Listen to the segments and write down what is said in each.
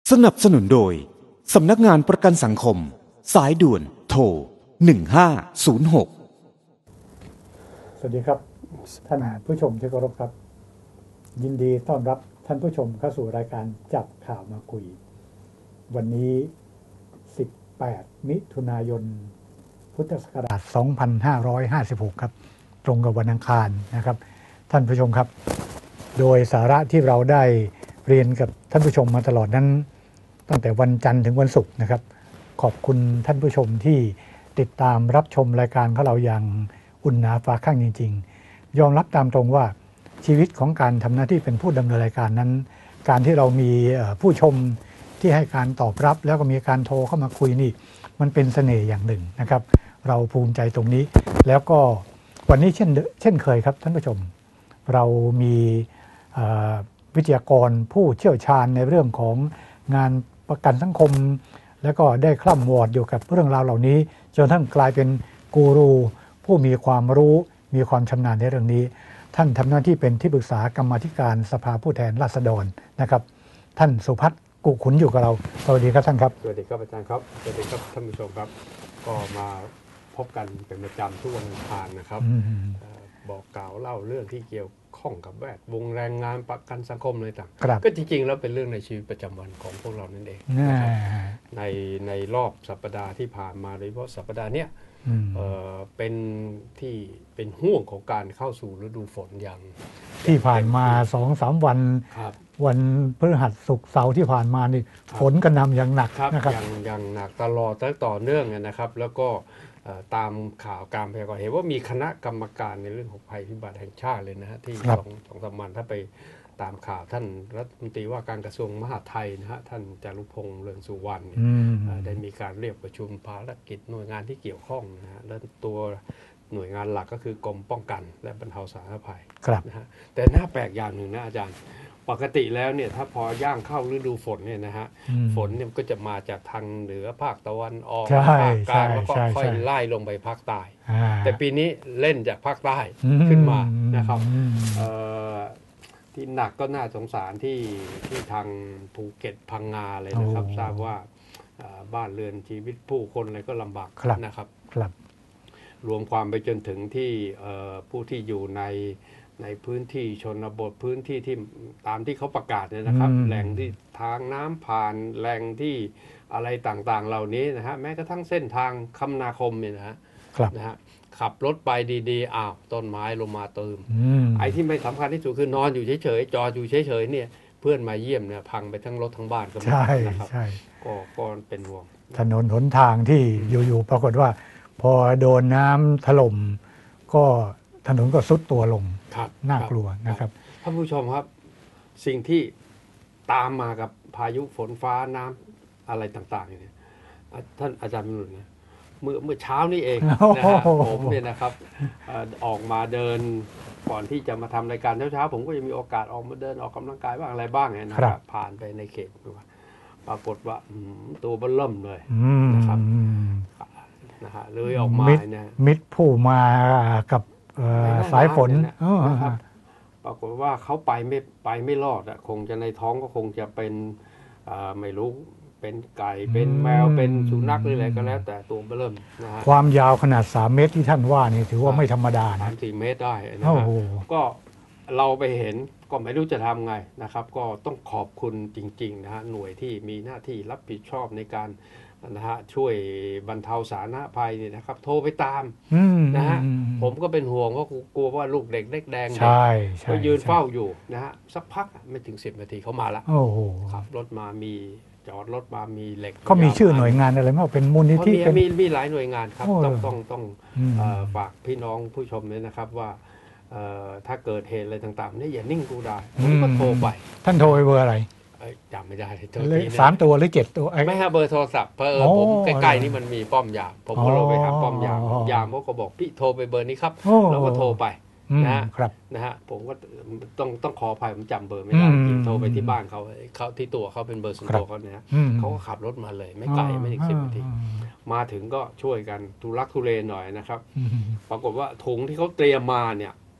สนับสนุนโดยสำนักงานประกันสังคมสายด่วนโทร1506 สวัสดีครับท่านผู้ชมที่เคารพครับยินดีต้อนรับท่านผู้ชมเข้าสู่รายการจับข่าวมาคุยวันนี้18มิถุนายนพุทธศักราช2556ครับตรงกับวันอังคารนะครับท่านผู้ชมครับโดยสาระที่เราได้เรียนกับท่านผู้ชมมาตลอดนั้นตั้งแต่วันจันทร์ถึงวันศุกร์นะครับขอบคุณท่านผู้ชมที่ติดตามรับชมรายการของเราอย่างอุ่นหนาฝาข้างจริงๆยอมรับตามตรงว่าชีวิตของการทำหน้าที่เป็นผู้ดำเนินรายการนั้นการที่เรามีผู้ชมที่ให้การตอบรับแล้วก็มีการโทรเข้ามาคุยนี่มันเป็นเสน่ห์อย่างหนึ่งนะครับเราภูมิใจตรงนี้แล้วก็วันนี้เช่นเคยครับท่านผู้ชมเรามีวิทยากรผู้เชี่ยวชาญในเรื่องของงานประกันสังคมแล้วก็ได้คล่ำวอร์ดอยู่กับเรื่องราวเหล่านี้จนทั้งกลายเป็นกูรูผู้มีความรู้มีความชำนาญในเรื่องนี้ท่านทำหน้าที่เป็นที่ปรึกษากรรมาธิการสภาผู้แทนราษฎรนะครับท่านสุพัฒน์กุขุนอยู่กับเราสวัสดีครับท่านครับสวัสดีครับอาจารย์ครับสวัสดีครับท่านผู้ชมครับก็มาพบกันเป็นประจำทุกวันอังคารนะครับบอกกล่าวเล่าเรื่องที่เกี่ยวข้องกับแวดวงแรงงานประกันสังคมอะไรต่างก็จริงๆแล้วเป็นเรื่องในชีวิตประจำวันของพวกเรานั่นเองนะครับในรอบสัปดาห์ที่ผ่านมาโดยเฉพาะสัปดาห์เนี้ยเป็นห่วงของการเข้าสู่ฤดูฝนอย่างที่ผ่านมา 2-3 วันวันพฤหัสศุกร์เสาร์ที่ผ่านมานี่ฝนกระหน่ำอย่างหนักนะครับอย่างหนักตลอดต่อเนื่องนะครับแล้วก็ตามข่าวการพยากรณ์เห็นว่ามีคณะกรรมการในเรื่องของภัยพิบัติแห่งชาติเลยนะฮะที่2-3 วันถ้าไปตามข่าวท่านรัฐมนตรีว่าการกระทรวงมหาดไทยนะฮะท่านจารุพงษ์เรืองสุวรรณได้มีการเรียกประชุมภารกิจหน่วยงานที่เกี่ยวข้องนะฮะและตัวหน่วยงานหลักก็คือกรมป้องกันและบรรเทาสาธารณภัยนะฮะแต่น่าแปลกอย่างหนึ่งนะอาจารย์ปกติแล้วเนี่ยถ้าพอย่างเข้าฤดูฝนเนี่ยนะฮะฝนเนี่ยก็จะมาจากทางเหนือภาคตะวันออกภาคกลางแล้วก็ค่อยไล่ลงไปภาคใต้แต่ปีนี้เล่นจากภาคใต้ขึ้นมานะครับที่หนักก็น่าสงสารที่ทางภูเก็ตพังงาเลยนะครับทราบว่าบ้านเรือนชีวิตผู้คนอะไรก็ลำบากนะครับรวมความไปจนถึงที่ผู้ที่อยู่ในพื้นที่ชนบทพื้นที่ที่ตามที่เขาประกาศเนี่ยนะครับแหล่งที่ทางน้ำผ่านแหล่งที่อะไรต่างๆเหล่านี้นะฮะแม้กระทั่งเส้นทางคมนาคมเนี่ยนะฮะขับรถไปดีๆอ้าวต้นไม้ลงมาเติมไอ้ที่ไม่สำคัญที่สุดคือนอนอยู่เฉยๆจออยู่เฉยๆเนี่ยเพื่อนมาเยี่ยมเนี่ยพังไปทั้งรถทั้งบ้านก็มีนะครับก็เป็นห่วงถนนหนทางที่อยู่ๆปรากฏว่าพอโดนน้ำถล่มก็ถนนก็ทรุดตัวลงน่ากลัวนะครับท่านผู้ชมครับสิ่งที่ตามมากับพายุฝนฟ้าน้ำอะไรต่างๆเนี่ยท่านอาจารย์มิรุนเนี่ยเมื่อเช้านี้เองนะฮะผมเนี่ยนะครับออกมาเดินก่อนที่จะมาทำรายการเช้าๆผมก็จะมีโอกาสออกมาเดินออกกำลังกายบ้างอะไรบ้างเนี่ยนะครับผ่านไปในเขตปรากฏว่าตัวเบิ่มเลยนะครับนะฮะเลยออกมาเนี่ยมิดผู้มากับสายฝนนะครับปรากฏว่าเขาไปไม่รอดอ่ะคงจะในท้องก็คงจะเป็นไม่รู้เป็นไก่เป็นแมวเป็นสุนัขหรืออะไรก็แล้วแต่ตัวเบิ่มนะฮะความยาวขนาด3 เมตรที่ท่านว่านี่ถือว่าไม่ธรรมดานะ 3-4 เมตรได้นะครับก็เราไปเห็นก็ไม่รู้จะทำไงนะครับก็ต้องขอบคุณจริงๆนะฮะหน่วยที่มีหน้าที่รับผิดชอบในการนะฮะช่วยบรรเทาสาธารณภัยนี่นะครับโทรไปตามนะฮะผมก็เป็นห่วงเพราะกลัวว่าลูกเด็กเล็กแดงก็ยืนเฝ้าอยู่นะฮะสักพักไม่ถึง10 นาทีเขามาละขับรถมามีจอดรถมามีเหล็กเขามีชื่อหน่วยงานอะไรมั้งเป็นมูลนิธิมีหลายหน่วยงานครับต้องฝากพี่น้องผู้ชมเลยนะครับว่าถ้าเกิดเหตุอะไรต่างๆนี่อย่านิ่งดูได้ผมก็โทรไปท่านโทรไปเบอร์อะไรจำไม่ได้ 3 ตัวหรือ7 ตัวไม่ฮะเบอร์โทรศัพท์ผมใกล้ๆนี่มันมีป้อมยามผมก็เลยไปหาป้อมยามเขาก็บอกพี่โทรไปเบอร์นี้ครับแล้วก็โทรไปนะฮะผมก็ต้องขออภัยผมจำเบอร์ไม่ได้โทรไปที่บ้านเขาที่ตัวเขาเป็นเบอร์ส่วนตัวเขาเนี่ยเขาก็ขับรถมาเลยไม่ไกลไม่ถึง10 นาทีมาถึงก็ช่วยกันทุลักทุเลหน่อยนะครับปรากฏว่าถุงที่เขาเตรียมมาเนี่ย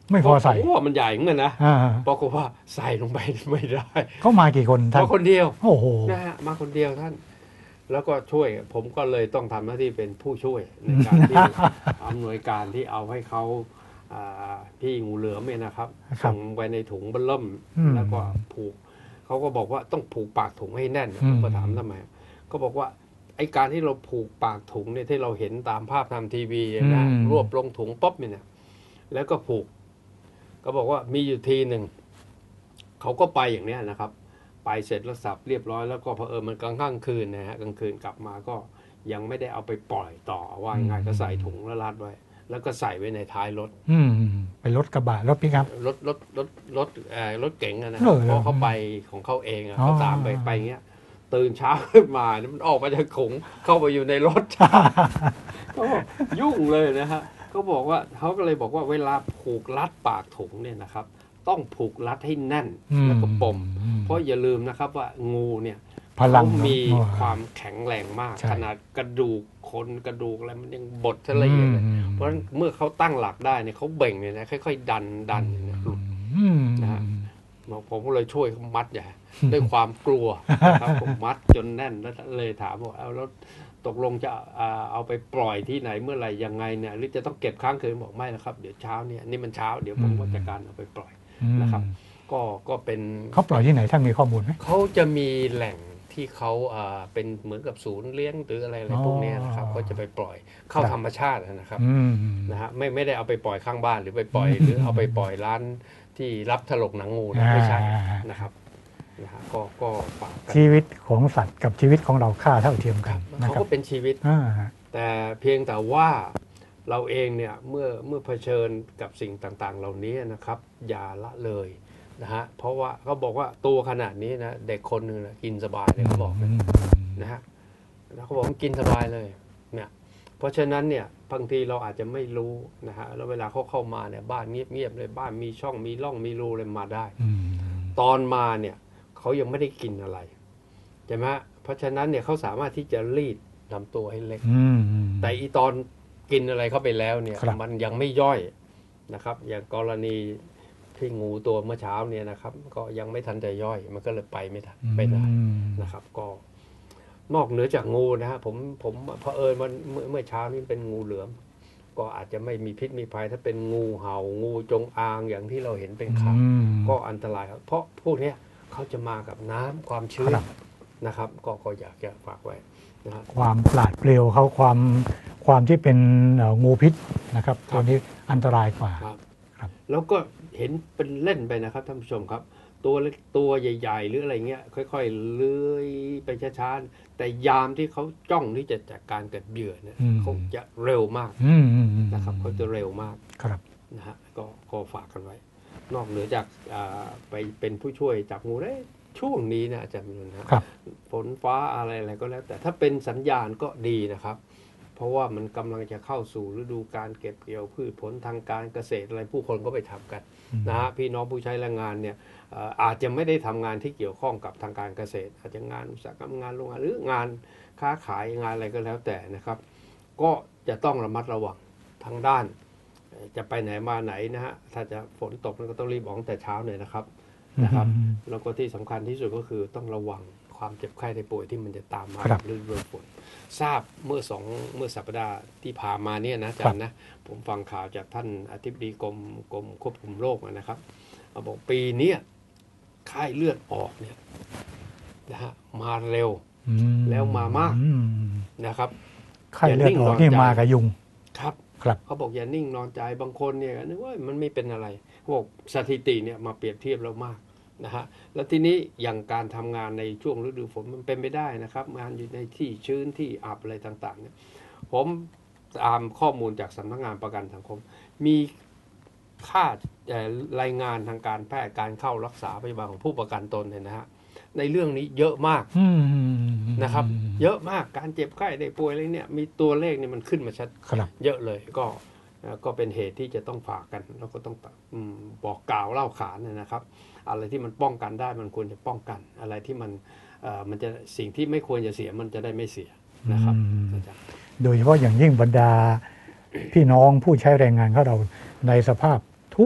ไม่พอใส่โอ้มันใหญ่เหมือนกันนะอ่าปรากฏว่าใส่ลงไปไม่ได้เขามากี่คนท่านมาคนเดียวโอ้โหนะฮะมาคนเดียวท่าน แล้วก็ช่วยผมก็เลยต้องทำหน้าที่เป็นผู้ช่วยในการที่ อำนวยการที่เอาให้เขาพี่งูเหลือมเนี่ยนะครับครับส่งไปในถุงเบลเริ่ม แล้วก็ผูกเขาก็บอกว่าต้องผูกปากถุงให้แน่นผมก็ถามทำไมก็บอกว่าไอการที่เราผูกปากถุงเนี่ยที่เราเห็นตามภาพทำทีวีนะรวบลงถุงป๊อปเนี่ยแล้วก็ผูกก็บอกว่ามีอยู่ทีหนึ่งเขาก็ไปอย่างเนี้ยนะครับไปเสร็จแล้วสับเรียบร้อยแล้วก็เผอิญมันกลางคืนนะฮะกลางคืนกลับมาก็ยังไม่ได้เอาไปปล่อยต่อว่าง่ายก็ใส่ถุงแล้วรัดไว้แล้วก็ใส่ไว้ในท้ายรถไปรถกระบะรถปิกอัพรถเก๋งนะเพเพราะเขาไปของเขาเองเขาตามไปเงี้ยตื่นเช้าขึ้นมามันออกมาจากถุงเข้าไปอยู่ในรถ ก็ยุ่งเลยนะฮะก็บอกว่าเขาก็เลยบอกว่าเวลาผูกรัดปากถุงเนี่ยนะครับต้องผูกรัดให้แน่นแล้วก็ปมเพราะอย่าลืมนะครับว่างูเนี่ยเขามีความแข็งแรงมากขนาดกระดูกคนกระดูกอะไรมันยังบดทะเลเลยเพราะฉะนั้นเมื่อเขาตั้งหลักได้เนี่ยเขาเบ่งเนี่ยนะค่อยๆดันเนี่ยหลุดนะฮะผมก็เลยช่วยเขามัดใหญ่ด้วยความกลัวนะครับผมมัดจนแน่นแล้วเลยถามว่าเอาแล้วตกลงจะเอาไปปล่อยที่ไหนเมื่อไหร่ยังไงเนี่ยหรือจะต้องเก็บค้างคืนบอกไม่นะครับเดี๋ยวเช้าเนี่ยนี่มันเช้าเดี๋ยวผมก็จัดการเอาไปปล่อยนะครับก็เป็นเขาปล่อยที่ไหนท่านมีข้อมูลไหมเขาจะมีแหล่งที่เขาเป็นเหมือนกับศูนย์เลี้ยงหรืออะไรพวกนี้นะครับก็จะไปปล่อยเข้าธรรมชาตินะครับนะฮะไม่ได้เอาไปปล่อยข้างบ้านหรือไปปล่อยหรือเอาไปปล่อยร้านที่รับถลกหนังงูนะไม่ใช่นะครับนะฮะก็ฝากชีวิตของสัตว์กับชีวิตของเราค่าเท่าเทียมกันเขาก็เป็นชีวิตแต่เพียงแต่ว่าเราเองเนี่ยเมื่อเผชิญกับสิ่งต่างๆเหล่านี้นะครับอย่าละเลยนะฮะเพราะว่าเขาบอกว่าตัวขนาดนี้นะเด็กคนหนึ่งนะกินสบายเลยเขาบอกนะฮะแล้วเขาบอกมันกินสบายเลยเนี่ยเพราะฉะนั้นเนี่ยบางทีเราอาจจะไม่รู้นะฮะแล้วเวลาเขาเข้ามาเนี่ยบ้านเงียบๆเลยบ้านมีช่องมีร่องมีรูเลยมาได้ตอนมาเนี่ยเขายังไม่ได้กินอะไรใช่ไหมเพราะฉะนั้นเนี่ยเขาสามารถที่จะรีดลำตัวให้เล็กแต่อีตอนกินอะไรเข้าไปแล้วเนี่ยมันยังไม่ย่อยนะครับอย่างกรณีที่งูตัวเมื่อเช้าเนี่ยนะครับก็ยังไม่ทันจะย่อยมันก็เลยไปไม่ทันไปได้นะครับก็นอกเหนือจากงูนะฮะผมเผอิญมันเมื่อเช้านี้เป็นงูเหลือมก็อาจจะไม่มีพิษมีภัยถ้าเป็นงูเห่างูจงอางอย่างที่เราเห็นเป็นข่าวก็อันตรายครับเพราะพวกนี้เขาจะมากับน้ำความชื้นนะครับก็อยากจะฝากไว้นะฮะความปราดเปรียวเขาความที่เป็นงูพิษนะครับตัวนี้อันตรายกว่าแล้วก็เห็นเป็นเล่นไปนะครับท่านผู้ชมครับตัวเล็กตัวใหญ่ๆหรืออะไรเงี้ยค่อยๆเลื้อยไปช้าๆแต่ยามที่เขาจ้องที่จะจัดการกับเหยื่อเนี่ยเขาจะเร็วมากนะครับเขาจะเร็วมากนะฮะก็ฝากกันไว้นอกเหนือจากไปเป็นผู้ช่วยจับงูได้ช่วงนี้นะอาจารย์มินนะฝนฟ้าอะไรก็แล้วแต่ถ้าเป็นสัญญาณก็ดีนะครับเพราะว่ามันกำลังจะเข้าสู่ฤดูการเก็บเกี่ยวพืชผลทางการเกษตรอะไรผู้คนก็ไปทำกันนะฮะพี่น้องผู้ใช้แรงงานเนี่ยอาจจะไม่ได้ทำงานที่เกี่ยวข้องกับทางการเกษตรอาจจะงานอุตสาหกรรมงานโรงงานหรืองานค้าขายงานอะไรก็แล้วแต่นะครับก็จะต้องระมัดระวังทางด้านจะไปไหนมาไหนนะฮะถ้าจะฝนตกก็ต้องรีบออกแต่เช้าหน่อยนะครับแล้วก็ที่สำคัญที่สุดก็คือต้องระวังความเจ็บไข้ได้ป่วยที่มันจะตามมาฤดูฝนทราบเมื่อสัปดาห์ที่ผ่านมาเนี่ยนะอาจารย์นะผมฟังข่าวจากท่านอธิบดีกรมควบคุมโรคนะครับบอกปีนี้ไข้เลือดออกเนี่ยนะฮะมาเร็วแล้วมามากนะครับไข้เลือดออกที่มากับยุงครับเขาบอกอย่านิ่งนอนใจบางคนเนี่ยนึกว่ามันไม่เป็นอะไรเขาบอกสถิติเนี่ยมาเปรียบเทียบแล้วมากนะฮะแล้วทีนี้อย่างการทำงานในช่วงฤดูฝนมันเป็นไม่ได้นะครับงานอยู่ในที่ชื้นที่อับอะไรต่างๆเนี่ยผมตามข้อมูลจากสำนักงานประกันสังคมมีค่ารายงานทางการแพทย์การเข้ารักษาพยาบาลของผู้ประกันตนเนี่ยนะฮะในเรื่องนี้เยอะมากนะครับเยอะมากการเจ็บไข้ได้ป่วยอะไรเนี่ยมีตัวเลขเนี่ยมันขึ้นมาชัดเยอะเลยก็เป็นเหตุที่จะต้องฝากกันแล้วก็ต้องบอกกล่าวเล่าขานนะครับอะไรที่มันป้องกันได้มันควรจะป้องกันอะไรที่มันจะสิ่งที่ไม่ควรจะเสียมันจะได้ไม่เสียนะครับโดยเฉพาะอย่างยิ่งบรรดาพี่น้องผู้ใช้แรงงานของเราในสภาพทุกข์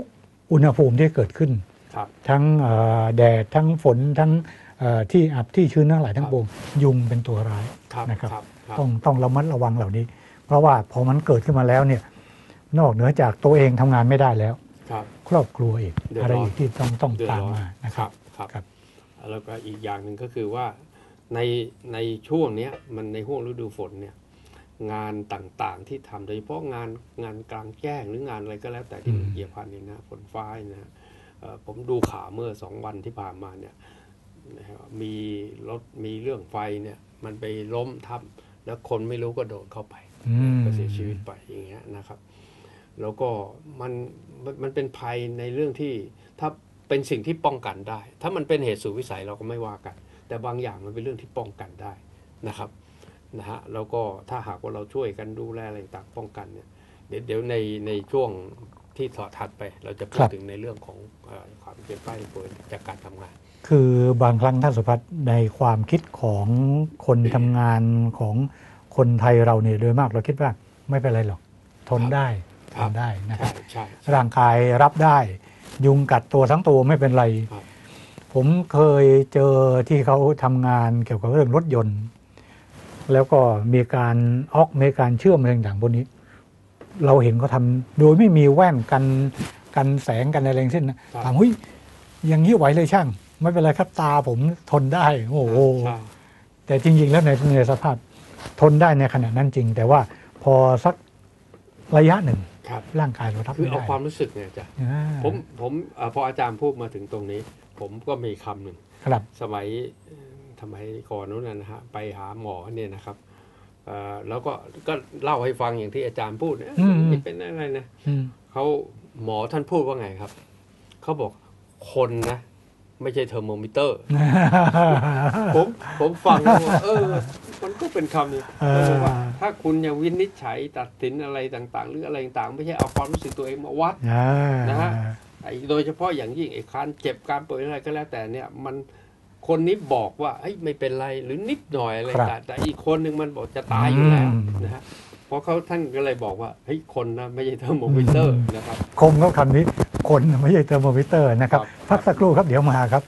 อุณหภูมิที่เกิดขึ้นทั้งแดดทั้งฝนทั้งที่อับที่ชื้นทั้งหลายทั้งปวงยุงเป็นตัวร้ายนะครับต้องระมัดระวังเหล่านี้เพราะว่าพอมันเกิดขึ้นมาแล้วเนี่ยนอกเหนือจากตัวเองทำงานไม่ได้แล้วครอบครัวอีกอะไรอีกที่ต้องตามมานะครับแล้วก็อีกอย่างหนึ่งก็คือว่าในช่วงนี้มันในห่วงฤดูฝนเนี่ยงานต่างๆที่ทำโดยเฉพาะงานกลางแจ้งหรืองานอะไรก็แล้วแต่ที่เกี่ยวพันนี่นะฝนฟ้านะผมดูข่าวเมื่อ2 วันที่ผ่านมาเนี่ยมีรถมีเรื่องไฟเนี่ยมันไปล้มทับแล้วคนไม่รู้ก็โดดเข้าไปก็เสียชีวิตไปอย่างเงี้ยนะครับแล้วก็มันเป็นภัยในเรื่องที่ถ้าเป็นสิ่งที่ป้องกันได้ถ้ามันเป็นเหตุสุดวิสัยเราก็ไม่ว่ากันแต่บางอย่างมันเป็นเรื่องที่ป้องกันได้นะครับนะฮะแล้วก็ถ้าหากว่าเราช่วยกันดูแลอะไรต่างป้องกันเนี่ยเดี๋ยวในช่วงที่ถัดไปเราจะพูดถึงในเรื่องของความเจ็บไข้ป่วยจากการทำงานคือบางครั้งท่านสุภัทรในความคิดของคนทำงานของคนไทยเราเนี่ยโดยมากเราคิดว่าไม่เป็นไรหรอกทนได้นะครับร่างกายรับได้ยุงกัดตัวทั้งตัวไม่เป็นไรผมเคยเจอที่เขาทำงานเกี่ยวกับเรื่องรถยนต์แล้วก็มีการมีการเชื่อมอะไรต่างๆพวกนี้เราเห็นเขาทำโดยไม่มีแว่นกันแสงกันอะไรทั้งสิ้นนะถามเฮ้ยอย่างนี้ไหวเลยช่างไม่เป็นไรครับตาผมทนได้โอ้โหแต่จริงๆแล้วในสภาพทนได้ในขณะนั้นจริงแต่ว่าพอสักระยะหนึ่งร่างกายเรารับไม่ได้คือเอาความรู้สึกเนี่ยจ้ะผมพออาจารย์พูดมาถึงตรงนี้ผมก็มีคำหนึ่งสมัยก่อนนู้นนะฮะไปหาหมอเนี่ยนะครับแล้วก็เล่าให้ฟังอย่างที่อาจารย์พูดเนี่ยนี่เป็นอะไรนะเขาหมอท่านพูดว่าไงครับเขาบอกคนนะไม่ใช่เทอร์โมมิเตอร์ผมฟังแล้วมันก็เป็นคำนี้ว่าถ้าคุณยังวินิจฉัยตัดสินอะไรต่างๆหรืออะไรต่างๆไม่ใช่เอาความรู้สึกตัวเองมาวัดนะฮะโดยเฉพาะอย่างยิ่งไอ้การเจ็บการป่วยอะไรก็แล้วแต่เนี่ยมันคนนี้บอกว่าไม่เป็นไรหรือนิดหน่อยอะไรแต่อีกคนหนึ่งมันบอกจะตายอยู่แล้วนะฮะเพราะท่านก็เลยบอกว่าคนนะไม่ใช่เทอร์โมมิเตอร์นะครับคมเขาคำนี้คนไม่ใช่เทอร์โมมิเตอร์นะครับพักสักครู่ครับเดี๋ยวมาครับ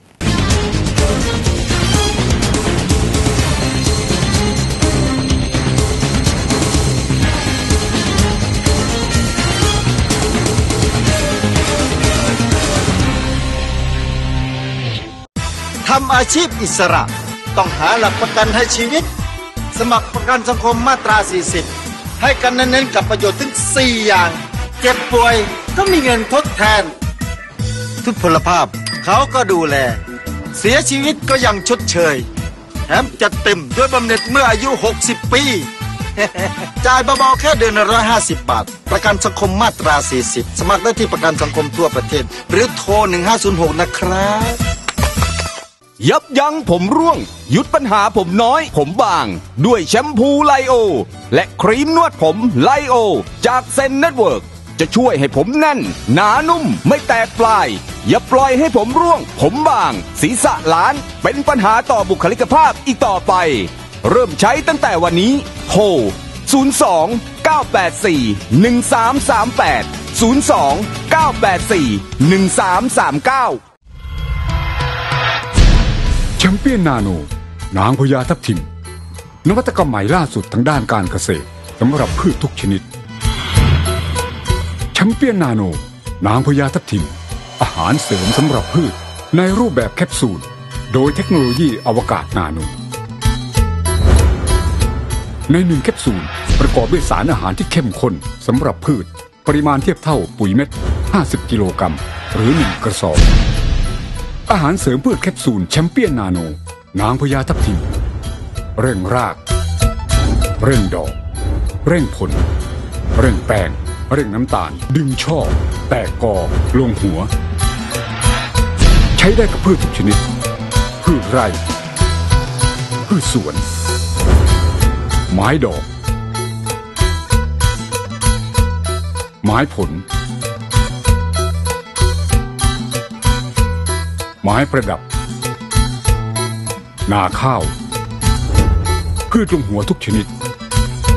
ทำอาชีพอิสระต้องหาหลักประกันให้ชีวิตสมัครประกันสังคมมาตรา 40ให้กันเน้นๆกับประโยชน์ถึง4อย่างเจ็บป่วยก็มีเงินทดแทนทุพพลภาพเขาก็ดูแลเสียชีวิตก็ยังชดเชยแถมจัดเต็มด้วยบำเหน็จเมื่ออายุ60 ปีจ่ายเบาๆแค่เดือนละ150 บาทประกันสังคมมาตรา 40สมัครได้ที่ประกันสังคมทั่วประเทศหรือโทร1506นะครับยับยั้งผมร่วงหยุดปัญหาผมน้อยผมบางด้วยแชมพูไลโอและครีมนวดผมไลโอจากเซนเน็ตเวิร์กจะช่วยให้ผมแน่นหนานุ่มไม่แตกปลายอย่าปล่อยให้ผมร่วงผมบางศีรษะล้านเป็นปัญหาต่อบุคลิกภาพอีกต่อไปเริ่มใช้ตั้งแต่วันนี้โทร02-984-1338 02-984-1339 แชมเปี้ยนนาโนนางพญาทับทิมนวัตกรรมใหม่ล่าสุดทางด้านการเกษตรสำหรับพืชทุกชนิดแชมเปี้ยนนาโนนางพญาทับทิมอาหารเสริมสำหรับพืชในรูปแบบแคปซูลโดยเทคโนโลยีอวกาศนาโนใน1แคปซูลประกอบด้วยสารอาหารที่เข้มข้นสำหรับพืชปริมาณเทียบเท่าปุ๋ยเม็ด50 กิโลกรัมหรือ1 กระสอบอาหารเสริมพืชแคปซูลแชมเปี้ยนนาโนนางพญาทับทิมเร่งรากเร่งดอกเร่งผลเร่งแป้งเร่งน้ำตาลดึงช่อแตกกอลงหัวใช้ได้กับพืชทุกชนิดพืชไร่พืชสวนไม้ดอกไม้ผลไม้ประดับนาข้าวพืชลงหัวทุกชนิด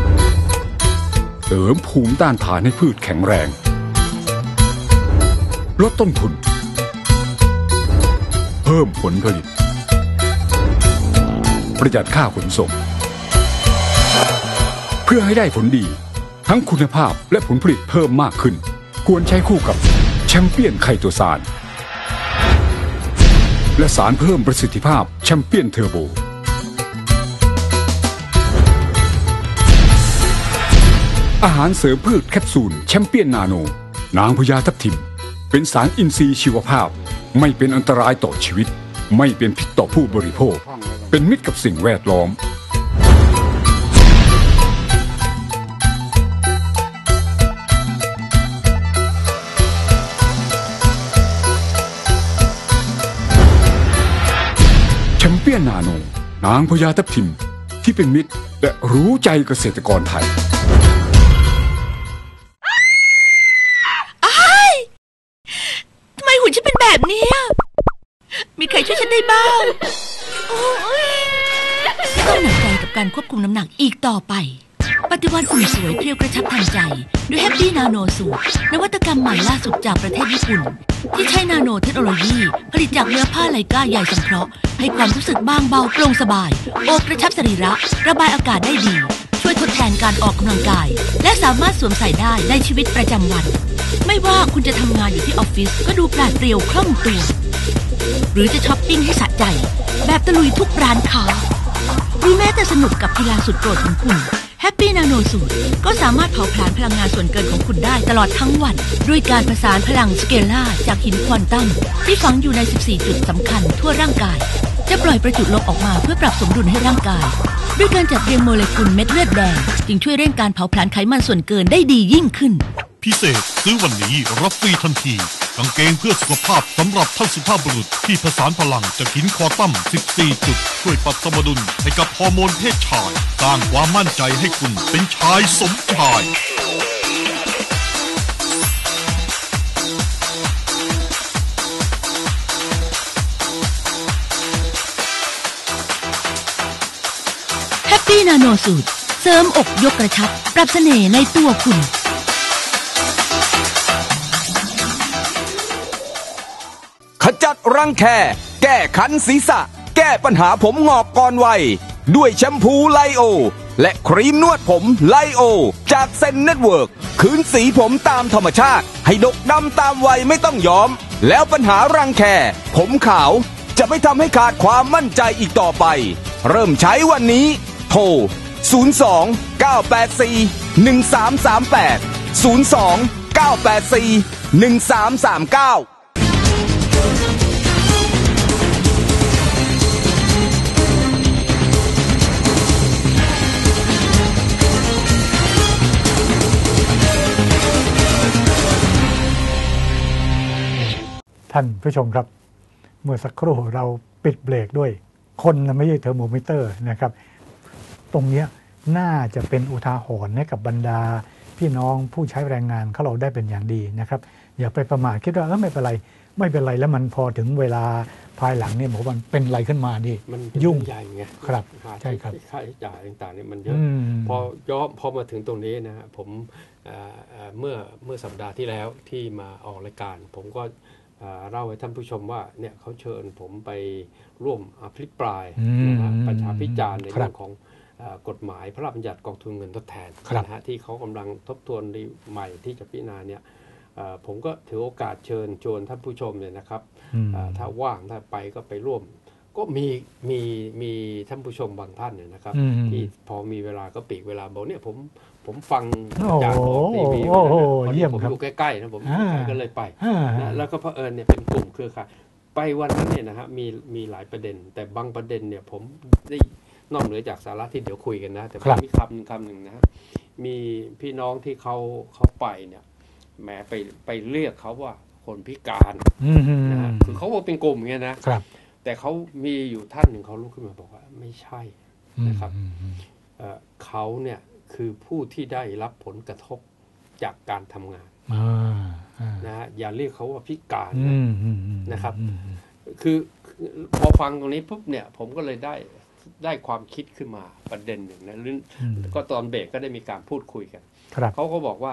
เสริมภูมิต้านทานให้พืชแข็งแรงลดต้นทุนเพิ่มผลผลิตประหยัดค่าขนส่งเพื่อให้ได้ผลดีทั้งคุณภาพและผลผลิตเพิ่มมากขึ้นควรใช้คู่กับแชมเปี้ยนไคโตซานและสารเพิ่มประสิทธิภาพแชมเปี้ยนเทอร์โบอาหารเสริมพืชแคปซูลแชมเปี้ยนนาโนนางพญาทับทิมเป็นสารอินทรีย์ชีวภาพไม่เป็นอันตรายต่อชีวิตไม่เป็นพิษต่อผู้บริโภคเป็นมิตรกับสิ่งแวดล้อมแชมเปี้ยนนาโนนางพญาทับทิมที่เป็นมิตรและรู้ใจเกษตรกรไทยหุ่นฉันเป็นแบบนี้มีใครช่วยฉันได้บ้างไม่ต้องหนักใจกับการควบคุมน้ำหนักอีกต่อไปปฏิวัติหุ่นสวยเพรียวกระชับทันใจด้วยแฮปปี้นาโนสูตรนวัตกรรมใหม่ล่าสุดจากประเทศญี่ปุ่นที่ใช้นาโนเทคโนโลยีผลิตจากเนื้อผ้าไลก้าใยสังเคราะห์ให้ความรู้สึกบางเบาโปร่งสบายโอบกระชับสรีระระบายอากาศได้ดีช่วยทดแทนการออกกำลังกายและสามารถสวมใส่ได้ในชีวิตประจำวันไม่ว่าคุณจะทำงานอยู่ที่ออฟฟิศก็ดูปราดเปรียวคล่องตัวหรือจะช้อปปิ้งให้สะใจแบบตะลุยทุกร้านค้าหรือแม้แต่สนุกกับกีฬาสุดโปรดของคุณแฮปปี้นาโนสูตรก็สามารถเผาผลาญพลังงานส่วนเกินของคุณได้ตลอดทั้งวันด้วยการประสานพลังสเกล่าจากหินควอนตัมที่ฝังอยู่ใน 14 จุดสำคัญทั่วร่างกายจะปล่อยประจุลมออกมาเพื่อปรับสมดุลให้ร่างกายด้วยการจัดเรียงโมเลกุลเม็ดเลือดแดงจึงช่วยเร่งการเผาผลาญไขมันส่วนเกินได้ดียิ่งขึ้นพิเศษซื้อวันนี้รับฟรีทันทีกางเกงเพื่อสุขภาพสำหรับท่านสุภาพบุรุษที่ผสานพลังจากหินคอตัม 14 จุดช่วยปรับสมดุลให้กับฮอร์โมนเพศชายสร้างความมั่นใจให้คุณเป็นชายสมชายแฮปปี้นาโนสูตรเสริมอกยกกระชับปรับเสน่ห์ในตัวคุณขจัดรังแคแก้คันศีรษะแก้ปัญหาผมงอกก่อนวัยด้วยแชมพูไลโอและครีมนวดผมไลโอจากเซนเน็ตเวิร์กคืนสีผมตามธรรมชาติให้ดกดำตามวัยไม่ต้องย้อมแล้วปัญหารังแคผมขาวจะไม่ทำให้ขาดความมั่นใจอีกต่อไปเริ่มใช้วันนี้โทร 02-984-1338 02-984-1339 ท่านผู้ชมครับเมื่อสักครู่เราปิดเบรกด้วยคนไม่ใช่เทอร์โมมิเตอร์นะครับตรงนี้น่าจะเป็นอุทาหรณ์ให้กับบรรดาพี่น้องผู้ใช้แรงงานเขาเราได้เป็นอย่างดีนะครับอย่าไปประมาทคิดว่าไม่เป็นไรแล้วมันพอถึงเวลาภายหลังเนี่ยบอกว่ามันเป็นอะไรขึ้นมาดิมันยุ่งใหญ่ไงครับใช่ครับค่าใช้จ่ายต่างๆเนี่ยมันเยอะพอมาถึงตรงนี้นะฮะผมเมื่อสัปดาห์ที่แล้วที่มาออกรายการผมก็เล่าให้ท่านผู้ชมว่าเนี่ยเขาเชิญผมไปร่วมอภิปรายนะฮะประชาพิจารณ์ในเรื่องของกฎหมายพระราชบัญญัติกองทุนเงินทดแทนนะฮะที่เขากำลังทบทวนใหม่ที่จะพิจารณาเนี่ยผมก็ถือโอกาสเชิญชวนท่านผู้ชมเนี่ยนะครับถ้าว่างถ้าไปก็ไปร่วมก็มีท่านผู้ชมบางท่านเนี่ยนะครับที่พอมีเวลาก็ปีกเวลาบอกเนี่ยผมฟังจากทีวีผมอยู่ใกล้ๆนะผมก็เลยไปนะแล้วก็เผอิญเนี่ยเป็นกลุ่มเครือข่ายไปวันนั้นเนี่ยนะฮะมีหลายประเด็นแต่บางประเด็นเนี่ยผมได้นอกเหนือจากสาระที่เดี๋ยวคุยกันนะแต่มีคำหนึ่งนะฮะมีพี่น้องที่เขาไปเนี่ยแหมไปเรียกเขาว่าคนพิการนะฮะคือเขาบอกเป็นกลุ่มเงี้ยนะแต่เขามีอยู่ท่านหนึ่งเขาลุกขึ้นมาบอกว่าไม่ใช่นะครับเขาเนี่ยคือผู้ที่ได้รับผลกระทบจากการทำงานนะฮะอย่าเรียกเขาว่าพิการนะครับคือพอฟังตรงนี้ปุ๊บเนี่ยผมก็เลยได้ความคิดขึ้นมาประเด็นหนึ่งนะก็ตอนเบรกก็ได้มีการพูดคุยกันเขาก็บอกว่าภ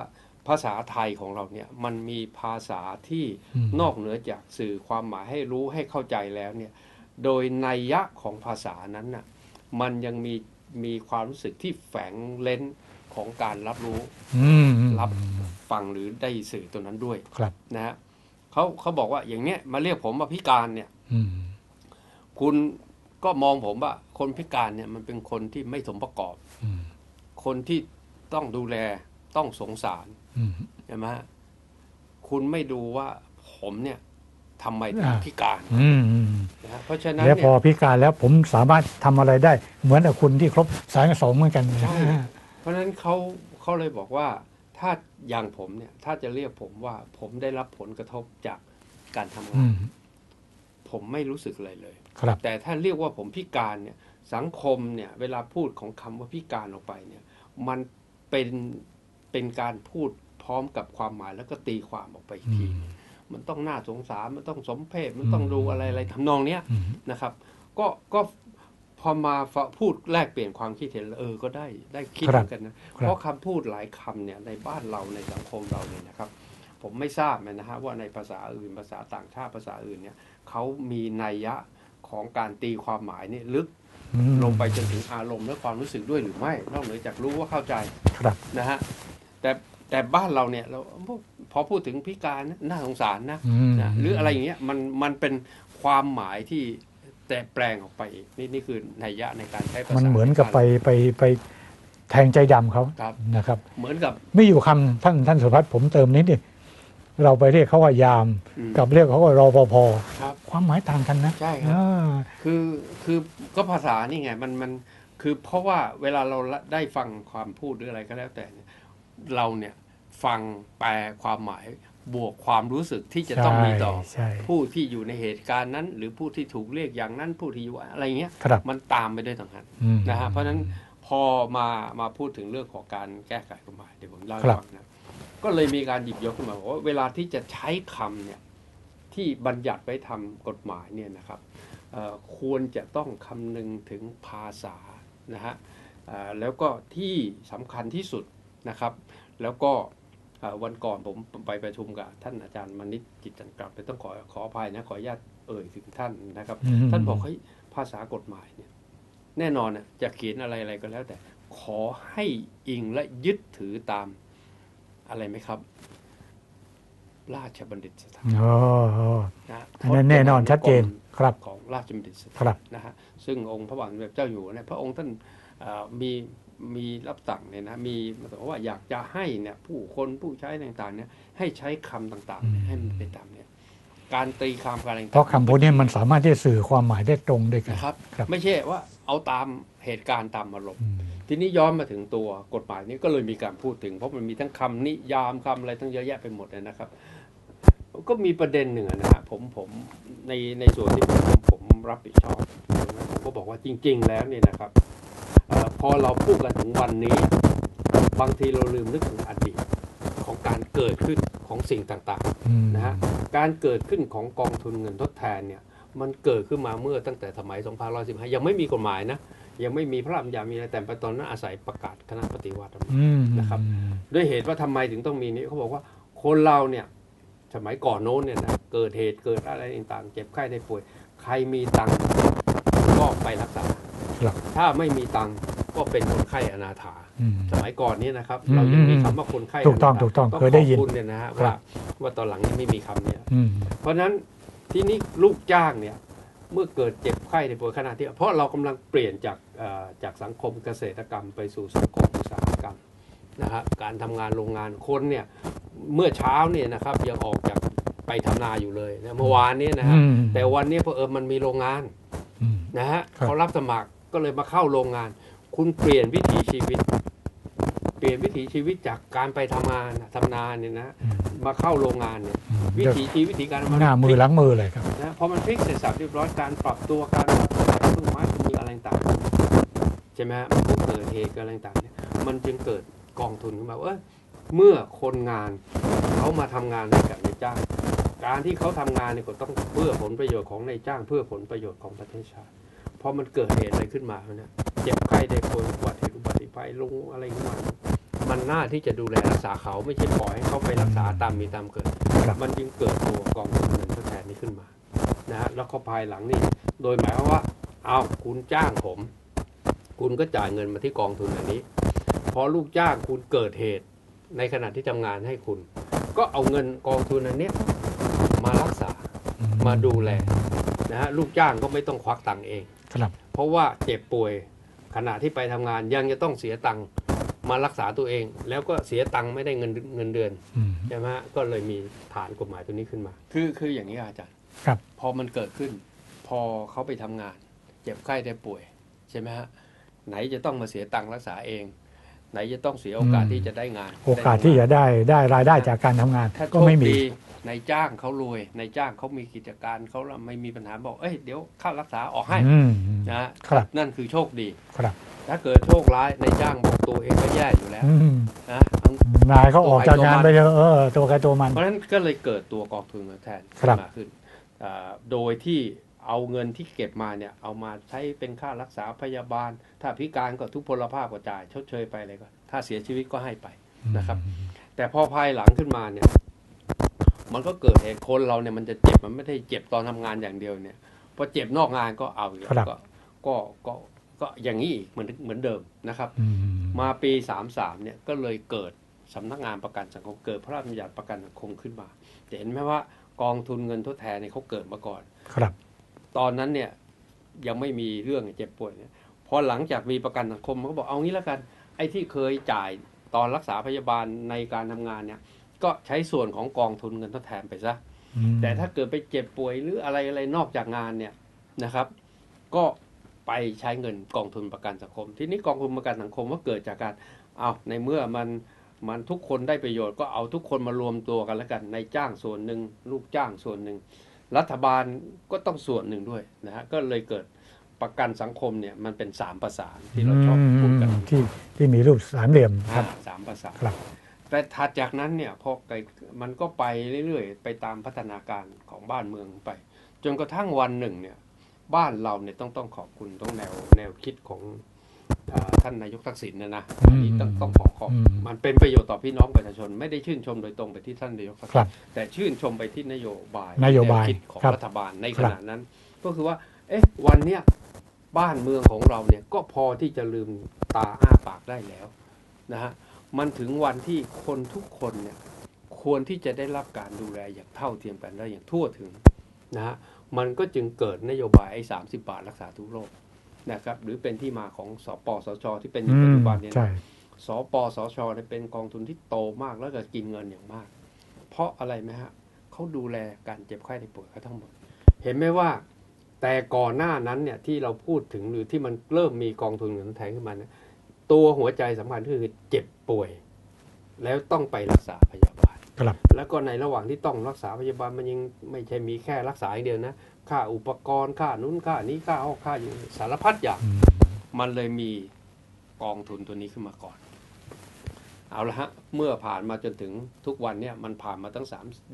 ภาษาไทยของเราเนี่ยมันมีภาษาที่นอกเหนือจากสื่อความหมายให้รู้ให้เข้าใจแล้วเนี่ยโดยนัยยะของภาษานั้นน่ะมันยังมีความรู้สึกที่แฝงเล้นของการรับรู้รับฟังหรือได้สื่อตัวนั้นด้วยนะฮะเขาบอกว่าอย่างเนี้ยมาเรียกผมว่าพิการเนี่ยคุณก็มองผมว่าคนพิการเนี่ยมันเป็นคนที่ไม่สมประกอบคนที่ต้องดูแลต้องสงสารใช่ไหมคุณไม่ดูว่าผมเนี่ยทำไมถึงพิการนะเพราะฉะนั้นแล้วพอพิการแล้วผมสามารถทำอะไรได้เหมือนกับคุณที่ครบ32เหมือนกันใช่เพราะฉะนั้นเขาเลยบอกว่าถ้าอย่างผมเนี่ยถ้าจะเรียกผมว่าผมได้รับผลกระทบจากการทำงานผมไม่รู้สึกอะไรเลยแต่ถ้าเรียกว่าผมพิการเนี่ยสังคมเนี่ยเวลาพูดของคำว่าพิการออกไปเนี่ยมันเป็นการพูดพร้อมกับความหมายแล้วก็ตีความออกไปอีกทีมันต้องน่าสงสารมันต้องสมเพชมันต้องดูอะไรทำนองเนี้ยนะครับก็พอมาพูดแลกเปลี่ยนความคิดเห็นก็ได้คิดเหมือนกันนะเพราะคำพูดหลายคำเนี่ยในบ้านเราในสังคมเราเนี่ยนะครับผมไม่ทราบนะฮะว่าในภาษาอื่นภาษาต่างชาติภาษาอื่นเนี่ยเขามีนัยยะของการตีความหมายนี่ลึกลงไปจนถึงอารมณ์และความรู้สึกด้วยหรือไม่นอกเหนือจากรู้ว่าเข้าใจนะฮะแต่บ้านเราเนี่ยเราพอพูดถึงพิการน่าสงสารนะหรืออะไรอย่างเงี้ยมันเป็นความหมายที่แต่แปลงออกไปอีกนี่คือนัยยะในการใช้ภาษามันเหมือนกับไปแทงใจดำเขานะครับเหมือนกับไม่อยู่คำท่านสุพัฒน์ผมเติมนิดนึงเราไปเรียกเขาว่ายามกับเรียกเขาว่ารปภ.ความหมายต่างกันนะใช่ครับคือก็ภาษานี่ไงมันคือเพราะว่าเวลาเราได้ฟังความพูดหรืออะไรก็แล้วแต่เราเนี่ยฟังแปลความหมายบวกความรู้สึกที่จะต้องมีต่อผู้ที่อยู่ในเหตุการณ์นั้นหรือผู้ที่ถูกเรียกอย่างนั้นผู้ที่อยู่อะไรเงี้ยมันตามไปด้วยต่างหากนะฮะเพราะฉะนั้นพอมาพูดถึงเรื่องของการแก้ไขกฎหมายเดี๋ยวผมเล่าให้ฟังนะก็เลยมีการหยิบยกขึ้นมาว่าเวลาที่จะใช้คำเนี่ยที่บัญญัติไว้ทำกฎหมายเนี่ยนะครับควรจะต้องคำนึงถึงภาษานะฮะแล้วก็ที่สำคัญที่สุดนะครับแล้วก็วันก่อนผมไปประชุมกับท่านอาจารย์มณิษฐ์จิตจันทร์กลับไปต้องขออภัยนะขออนุญาตถึงท่านนะครับท่านบอกให้ภาษากฎหมายเนี่ยแน่นอนจะเขียนอะไรก็แล้วแต่ขอให้อิงและยึดถือตามอะไรไหมครับราชบัณฑิตยสถานนะนั่นแน่นอนชัดเจนครับของราชบัณฑิตยสถานนะฮะซึ่งองค์พระบาทสมเด็จเจ้าอยู่หัวเนี่ยพระองค์ท่านมีรับสั่งเนี่ยนะมีบอกว่าอยากจะให้เนี่ยผู้ใช้ต่างๆเนี่ยให้ใช้คำต่างๆให้มันเป็นตามเนี่ยการตีความการอะไรเพราะคำพวกนี้มันสามารถที่จะสื่อความหมายได้ตรงด้วยกันครับไม่ใช่ว่าเอาตามเหตุการณ์ตามอารมณ์ทีนี้ย้อนมาถึงตัวกฎหมายนี้ก็เลยมีการพูดถึงเพราะมันมีทั้งคำนิยามคำอะไรทั้งเยอะแยะไปหมดเลยนะครับก็มีประเด็นหนึ่งนะฮะผมในส่วนที่ผมรับผิดชอบผมก็บอกว่าจริงๆแล้วเนี่ยนะครับพอเราพูดกันถึงวันนี้บางทีเราลืมนึกถึงอดีตของการเกิดขึ้นของสิ่งต่างๆนะฮะการเกิดขึ้นของกองทุนเงินทดแทนเนี่ยมันเกิดขึ้นมาเมื่อตั้งแต่สมัย2515ยังไม่มีกฎหมายนะยังไม่มีพระราชบัญญัติมีอะไรแต่ตอนนั้นอาศัยประกาศคณะปฏิวัตินะครับด้วยเหตุว่าทำไมถึงต้องมีนี้เขาบอกว่าคนเราเนี่ยสมัยก่อนโน้นเนี่ยนะเกิดเหตุเกิดอะไรต่างๆเจ็บไข้ได้ป่วยใครมีตังค์ก็ไปรักษาถ้าไม่มีตังค์ก็เป็นคนไข้อนาถาสมัยก่อนนี้นะครับเรายังมีคำว่าคนไข้ถูกต้องเคยได้ยินเนี่ยนะฮะว่าตอนหลังนี้ไม่มีคำเนี่ยเพราะนั้นที่นี้ลูกจ้างเนี่ยเมื่อเกิดเจ็บไข้ในป่วยขณะที่เพราะเรากำลังเปลี่ยนจากสังคมเกษตรกรรมไปสู่สังคมอุตสาหกรรมนะฮะการทำงานโรงงานคนเนี่ยเมื่อเช้าเนี่ยนะครับยังออกจากไปทำนาอยู่เลยนะเมื่อวานนี้นะฮะแต่วันนี้มันมีโรงงานนะฮะเขารับสมัครก็เลยมาเข้าโรงงานคุณเปลี่ยนวิถีชีวิตจากการไปทำงานทำนาเนี่ยนะมาเข้าโรงงานเนี่ยวิธีการหน้ามือหลังมือเลยครับนะพอมันพลิกเสร็จสับเรียบร้อยการปรับตัวการพึ่งไม้พึ่งมืออะไรต่างใช่ไหมฮะมันเกิดเหตุอะไรต่างเนี่ยมันจึงเกิดกองทุนขึ้นมาว่าเมื่อคนงานเขามาทำงานให้กับนายจ้างการที่เขาทำงานเนี่ยก็ต้องเพื่อผลประโยชน์ของนายจ้างเพื่อผลประโยชน์ของประเทศชาติพอมันเกิดเหตุอะไรขึ้นมาเนี่ยเจ็บไข้ได้ป่วยอุบัติภัยลงอะไรขึ้นมามันน่าที่จะดูแลรักษาเขาไม่ใช่ปล่อยให้เขาไปรักษาตามมีตามเกิดครับมันจึงเกิดตัวกองทุนเงินทดแทนนี้ขึ้นมานะฮะแล้วก็ภายหลังนี่โดยหมายความว่าเอาคุณจ้างผม คุณก็จ่ายเงินมาที่กองทุนอันนี้พอลูกจ้างคุณเกิดเหตุในขณะที่ทำงานให้คุณ ก็เอาเงินกองทุนอันเนี้ยมารักษามาดูแลนะฮะลูกจ้างก็ไม่ต้องควักตังค์เองครับเพราะว่าเจ็บป่วยขณะที่ไปทำงานยังจะต้องเสียตังค์มารักษาตัวเอง แล้วก็เสียตังค์ไม่ได้เงินเดือนใช่ไหมฮะก็เลยมีฐานกฎหมายตัวนี้ขึ้นมา คืออย่างนี้อาจารย์ครับพอมันเกิดขึ้น พอเขาไปทำงาน เจ็บไข้ได้ป่วยใช่ไหมฮะไหนจะต้องมาเสียตังค์รักษาเอง ไหนจะต้องเสียโอกาสที่จะได้งานโอกาสที่จะได้รายได้จากการทำงานถ้าโชก็คไม่มีดีนายจ้างเขารวยนายจ้างเขามีกิจการเขาไม่มีปัญหาบอกเอ้ยเดี๋ยวค่ารักษาออกให้ นะฮะครับนั่นคือโชคดีครับถ้าเกิดโชคร้ายนายจ้างบอกตัวเองก็แย่อยู่แล้วนะนายเขาออกจากงานไปเถอะตัวใครตัวมันเพราะฉะนั้นก็เลยเกิดตัวกองทุนเงินทดแทนครับมาขึ้นโดยที่เอาเงินที่เก็บมาเนี่ยเอามาใช้เป็นค่ารักษาพยาบาล ถ้าพิการก็ทุพพลภาพก็จ่ายชดเชยไปเลยก็ถ้าเสียชีวิตก็ให้ไปนะครับ แต่พอภายหลังขึ้นมาเนี่ยมันก็เกิดเหตุคนเราเนี่ยมันจะเจ็บมันไม่ได้เจ็บตอนทำงานอย่างเดียวเนี่ยพอเจ็บนอกงานก็เอาอีกครับก็อย่างนี้อีกเหมือนเดิมนะครับ มาปี 33 เนี่ยก็เลยเกิดสำนักงานประกันสังคมเกิดพระราชบัญญัติประกันสังคมขึ้นมาจะเห็นไหมว่ากองทุนเงินทดแทนเนี่ยเขาเกิดมาก่อนครับตอนนั้นเนี่ยยังไม่มีเรื่องเจ็บป่วยเนี่ยพอหลังจากมีประกันสังคมมันก็บอกเอางี้แล้วกันไอ้ที่เคยจ่ายตอนรักษาพยาบาลในการทำงานเนี่ยก็ใช้ส่วนของกองทุนเงินทดแทนไปซะแต่ถ้าเกิดไปเจ็บป่วยหรืออะไรนอกจากงานเนี่ยนะครับ ก็ไปใช้เงินกองทุนประกันสังคม ทีนี้กองทุนประกันสังคมก็เกิดจากการเอาในเมื่อมันทุกคนได้ประโยชน์ก็เอาทุกคนมารวมตัวกันแล้วกันนายจ้างส่วนหนึ่งลูกจ้างส่วนหนึ่งรัฐบาลก็ต้องส่วนหนึ่งด้วยนะฮะก็เลยเกิดประกันสังคมเนี่ยมันเป็น3ประสานที่เราชอบพูดกันที่มีรูปสามเหลี่ยมครับ 3ประสานครับแต่ถัดจากนั้นเนี่ยพอมันก็ไปเรื่อยๆไปตามพัฒนาการของบ้านเมืองไป จนกระทั่งวันหนึ่งเนี่ยบ้านเราเนี่ยต้องขอบคุณต้องแนวคิดของท่านนายกทักษิณนะอันนี้ต้องขอบมันเป็นประโยชน์ต่อพี่น้องประชาชนไม่ได้ชื่นชมโดยตรงไปที่ท่านนายกทักษิณแต่ชื่นชมไปที่นโยบายแนวคิดของรัฐบาลในขณะนั้น ก็คือว่าวันเนี้ยบ้านเมืองของเราเนี่ยก็พอที่จะลืมตาอ้าปากได้แล้วนะฮะมันถึงวันที่คนทุกคนเนี่ยควรที่จะได้รับการดูแลอย่างเท่าเทียมกันและอย่างทั่วถึงนะฮะมันก็จึงเกิดนโยบาย30 บาทรักษาทุกโรคนะครับหรือเป็นที่มาของสปสชที่เป็นอยู่ปัจจุบันเนี่ยสปสชเป็นกองทุนที่โตมากแล้วก็กินเงินอย่างมากเพราะอะไรไหมฮะเขาดูแลการเจ็บไข้ได้ป่วยเขาทั้งหมดเห็นไหมว่าแต่ก่อนหน้านั้นเนี่ยที่เราพูดถึงหรือที่มันเริ่มมีกองทุนเงินทดแทนขึ้นมาเนี่ยตัวหัวใจสำคัญคือเจ็บป่วยแล้วต้องไปรักษาพยาบาลแล้วก็ในระหว่างที่ต้องรักษาพยาบาลมันยังไม่ใช่มีแค่รักษาอย่างเดียวนะค่าอุปกรณ์ค่านู้นค่านี้ค่าห้องค่าอยู่สารพัดอย่างมันเลยมีกองทุนตัวนี้ขึ้นมาก่อนเอาละฮะเมื่อผ่านมาจนถึงทุกวันเนี่ยมันผ่านมาตั้ง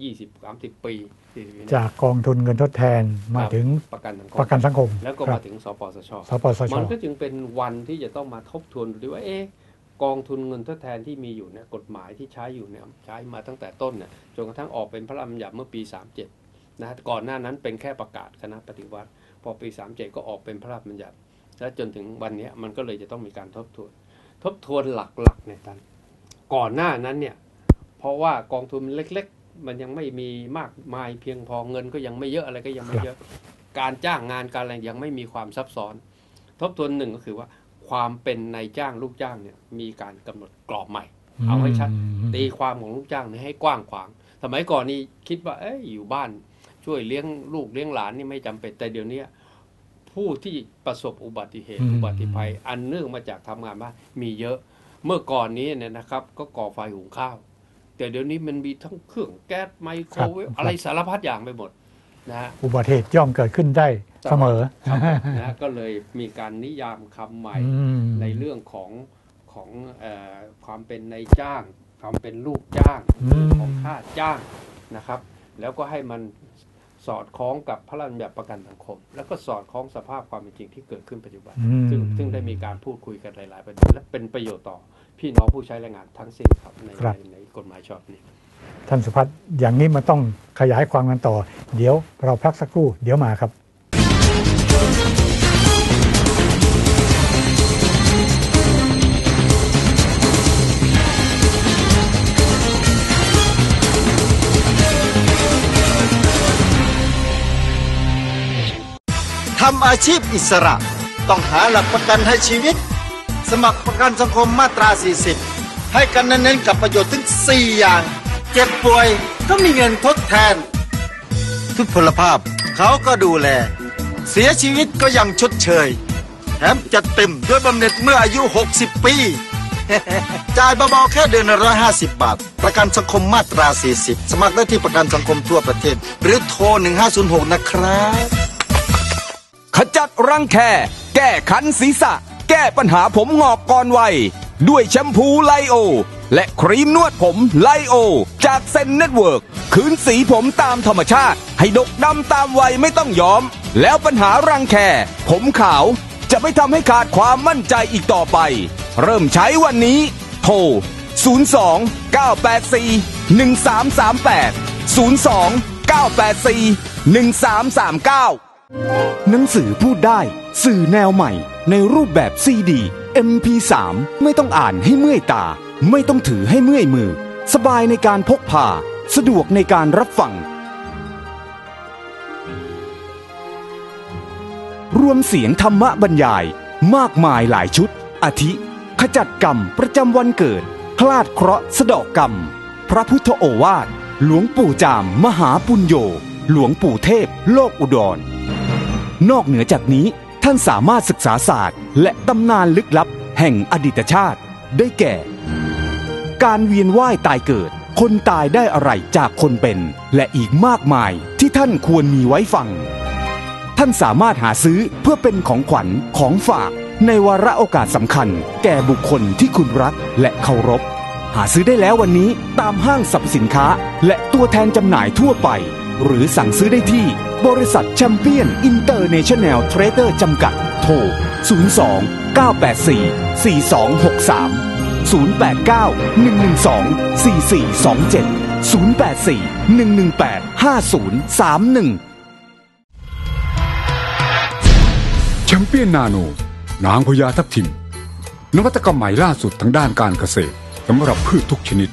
20-30 ปีจากกองทุนเงินทดแทนมาถึงประกันสังคมแล้วก็มาถึงสปสชมันก็จึงเป็นวันที่จะต้องมาทบทวนดูว่ากองทุนเงินทดแทนที่มีอยู่เนี่ยกฎหมายที่ใช้อยู่เนี่ยใช้มาตั้งแต่ต้นเนี่ยจนกระทั่งออกเป็นพระราชบัญญัติเมื่อปี37นะก่อนหน้านั้นเป็นแค่ประกาศคณะปฏิวัติพอปี37ก็ออกเป็นพระราชบัญญัติและจนถึงวันนี้มันก็เลยจะต้องมีการทบทวนหลักๆในท่านก่อนหน้านั้นเนี่ยเพราะว่ากองทุนเล็กๆมันยังไม่มีมากมายเพียงพอเงินก็ยังไม่เยอะอะไรก็ยังไม่เยอะการจ้างงานการอะไรยังไม่มีความซับซ้อนทบทวนหนึ่งก็คือว่าความเป็นนายจ้างลูกจ้างเนี่ยมีการกำหนดกรอบใหม่เอาให้ชัดตีความของลูกจ้างให้กว้างขวางสมัยก่อนนี่คิดว่าอยู่บ้านช่วยเลี้ยงลูกเลี้ยงหลานนี่ไม่จำเป็นแต่เดี๋ยวนี้ผู้ที่ประสบอุบัติเหตุอุบัติภัยอันเนื่องมาจากทำงานบ้านมีเยอะเมื่อก่อนนี้เนี่ยนะครับก็ก่อไฟหุงข้าวแต่เดี๋ยวนี้มันมีทั้งเครื่องแก๊สไมโครเวฟอะไรสารพัดอย่างไปหมดนะฮะอุบัติเหตุย่อมเกิดขึ้นได้เสมอนะก็เลยมีการนิยามคำใหม่ในเรื่องของความเป็นนายจ้างความเป็นลูกจ้างของค่าจ้างนะครับแล้วก็ให้มันสอดคล้องกับพระราชบัญญัติประกันสังคมแล้วก็สอดคล้องสภาพความเป็นจริงที่เกิดขึ้นปัจจุบันซึ่งได้มีการพูดคุยกันหลายๆประเด็นและเป็นประโยชน์ต่อพี่น้องผู้ใช้แรงงานทั้งสิ้นครับในกฎหมายฉบับนี้ท่านสุพัฒน์อย่างนี้มันต้องขยายความกันต่อเดี๋ยวเราพักสักครู่เดี๋ยวมาครับทำอาชีพอิสระต้องหาหลักประกันให้ชีวิตสมัครประกันสังคมมาตรา 40 ให้กันเน้นๆกับประโยชน์ถึง 4 อย่างเจ็บป่วยก็มีเงินทดแทนทุพพลภาพเขาก็ดูแลเสียชีวิตก็ยังชดเชยแถมจัดเต็มด้วยบำเหน็จเมื่ออายุ 60 ปี จ่ายเบาๆแค่เดือนละ150 บาทประกันสังคมมาตรา 40 สมัครได้ที่ประกันสังคมทั่วประเทศหรือโทร 1506 นะครับขจัดรังแคแก้คันศีรษะแก้ปัญหาผมงอกก่อนวัยด้วยแชมพูไลโอและครีมนวดผมไลโอจากเซนเน็ตเวิร์กคืนสีผมตามธรรมชาติให้ดกดำตามวัยไม่ต้องย้อมแล้วปัญหารังแคผมขาวจะไม่ทำให้ขาดความมั่นใจอีกต่อไปเริ่มใช้วันนี้โทร 02-984-1338 02-984-1339หนังสือพูดได้สื่อแนวใหม่ในรูปแบบซีดี MP3 ไม่ต้องอ่านให้เมื่อยตาไม่ต้องถือให้เมื่อยมือสบายในการพกพาสะดวกในการรับฟังรวมเสียงธรรมบรรยายมากมายหลายชุดอาทิขจัดกรรมประจำวันเกิดคลาดเคราะห์สะเดาะกรรมพระพุทธโอวาทหลวงปู่จามมหาปุญโญหลวงปู่เทพโลกอุดรนอกเหนือจากนี้ท่านสามารถศึกษาศาสตร์และตำนานลึกลับแห่งอดีตชาติได้แก่การเวียนว่ายตายเกิดคนตายได้อะไรจากคนเป็นและอีกมากมายที่ท่านควรมีไว้ฟังท่านสามารถหาซื้อเพื่อเป็นของขวัญของฝากในวาระโอกาสสำคัญแก่บุคคลที่คุณรักและเคารพหาซื้อได้แล้ววันนี้ตามห้างสรรพสินค้าและตัวแทนจำหน่ายทั่วไปหรือสั่งซื้อได้ที่บริษัทแชมเปี้ยนอินเตอร์เนชั่นแนลเทรดเดอร์จำกัดโทร 02-984-4263 089-112-4427 084-118-5031 แชมเปี้ยนนาโนนางพญาทับทิมนวัตกรรมใหม่ล่าสุดทางด้านการเกษตรสำหรับพืชทุกชนิด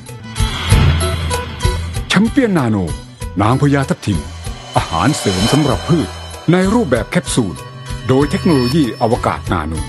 แชมเปี้ยนนาโนนางพญาทับทิมอาหารเสริมสำหรับพืชในรูปแบบแคปซูลโดยเทคโนโลยีอวกาศนาโน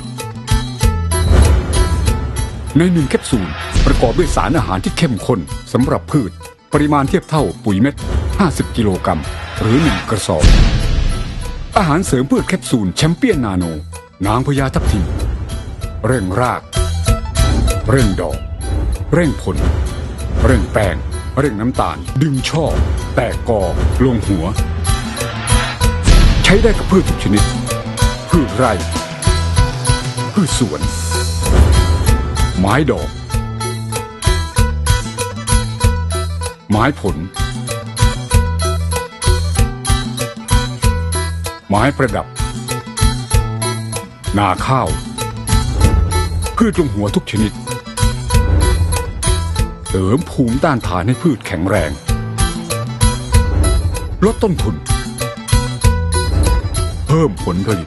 ใน1แคปซูลประกอบด้วยสารอาหารที่เข้มข้นสำหรับพืชปริมาณเทียบเท่าปุ๋ยเม็ด50 กิโลกรัมหรือ1กระสอบอาหารเสริมพืชแคปซูลแชมเปี้ยนนาโนนางพญาทับทิมเร่งรากเร่งดอกเร่งผลเร่งแป้งเร่งน้ำตาลดึงช่อแตกกอลงหัวใช้ได้กับพืชทุกชนิดพืชไร่พืชสวนไม้ดอกไม้ผลไม้ประดับนาข้าวพืชลงหัวทุกชนิดเสริมภูมิต้านทานให้พืชแข็งแรงลดต้นทุนเพิ่มผลผลิต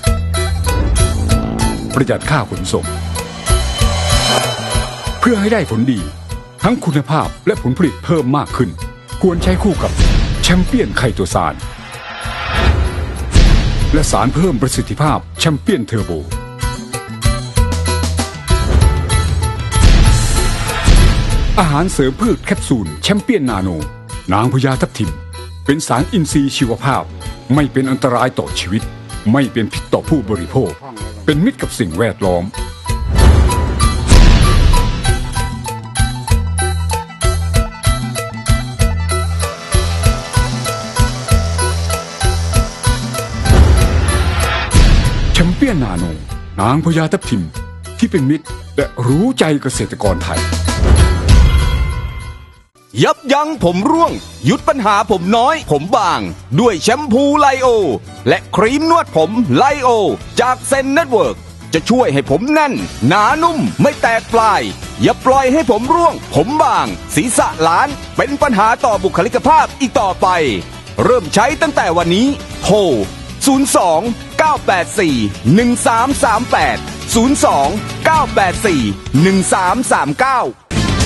ประหยัดค่าขนส่งเพื่อให้ได้ผลดีทั้งคุณภาพและผลผลิตเพิ่มมากขึ้นควรใช้คู่กับแชมเปี้ยนไคโตซานและสารเพิ่มประสิทธิภาพแชมเปี้ยนเทอร์โบอาหารเสริมพืชแคปซูลแชมเปี้ยนนาโนนางพญาทับทิมเป็นสารอินทรีย์ชีวภาพไม่เป็นอันตรายต่อชีวิตไม่เป็นพิษต่อผู้บริโภคเป็นมิตรกับสิ่งแวดล้อมแชมเปี้ยนนาโนนางพญาทับทิมที่เป็นมิตรและรู้ใจเกษตรกรไทยยับยั้งผมร่วงหยุดปัญหาผมน้อยผมบางด้วยแชมพูไลโอและครีมนวดผมไลโอจากเซนเน็ตเวิร์กจะช่วยให้ผมแน่นหนานุ่มไม่แตกปลายอย่าปล่อยให้ผมร่วงผมบางศีรษะล้านเป็นปัญหาต่อบุคลิกภาพอีกต่อไปเริ่มใช้ตั้งแต่วันนี้โทร02 984 1338 02 984 1339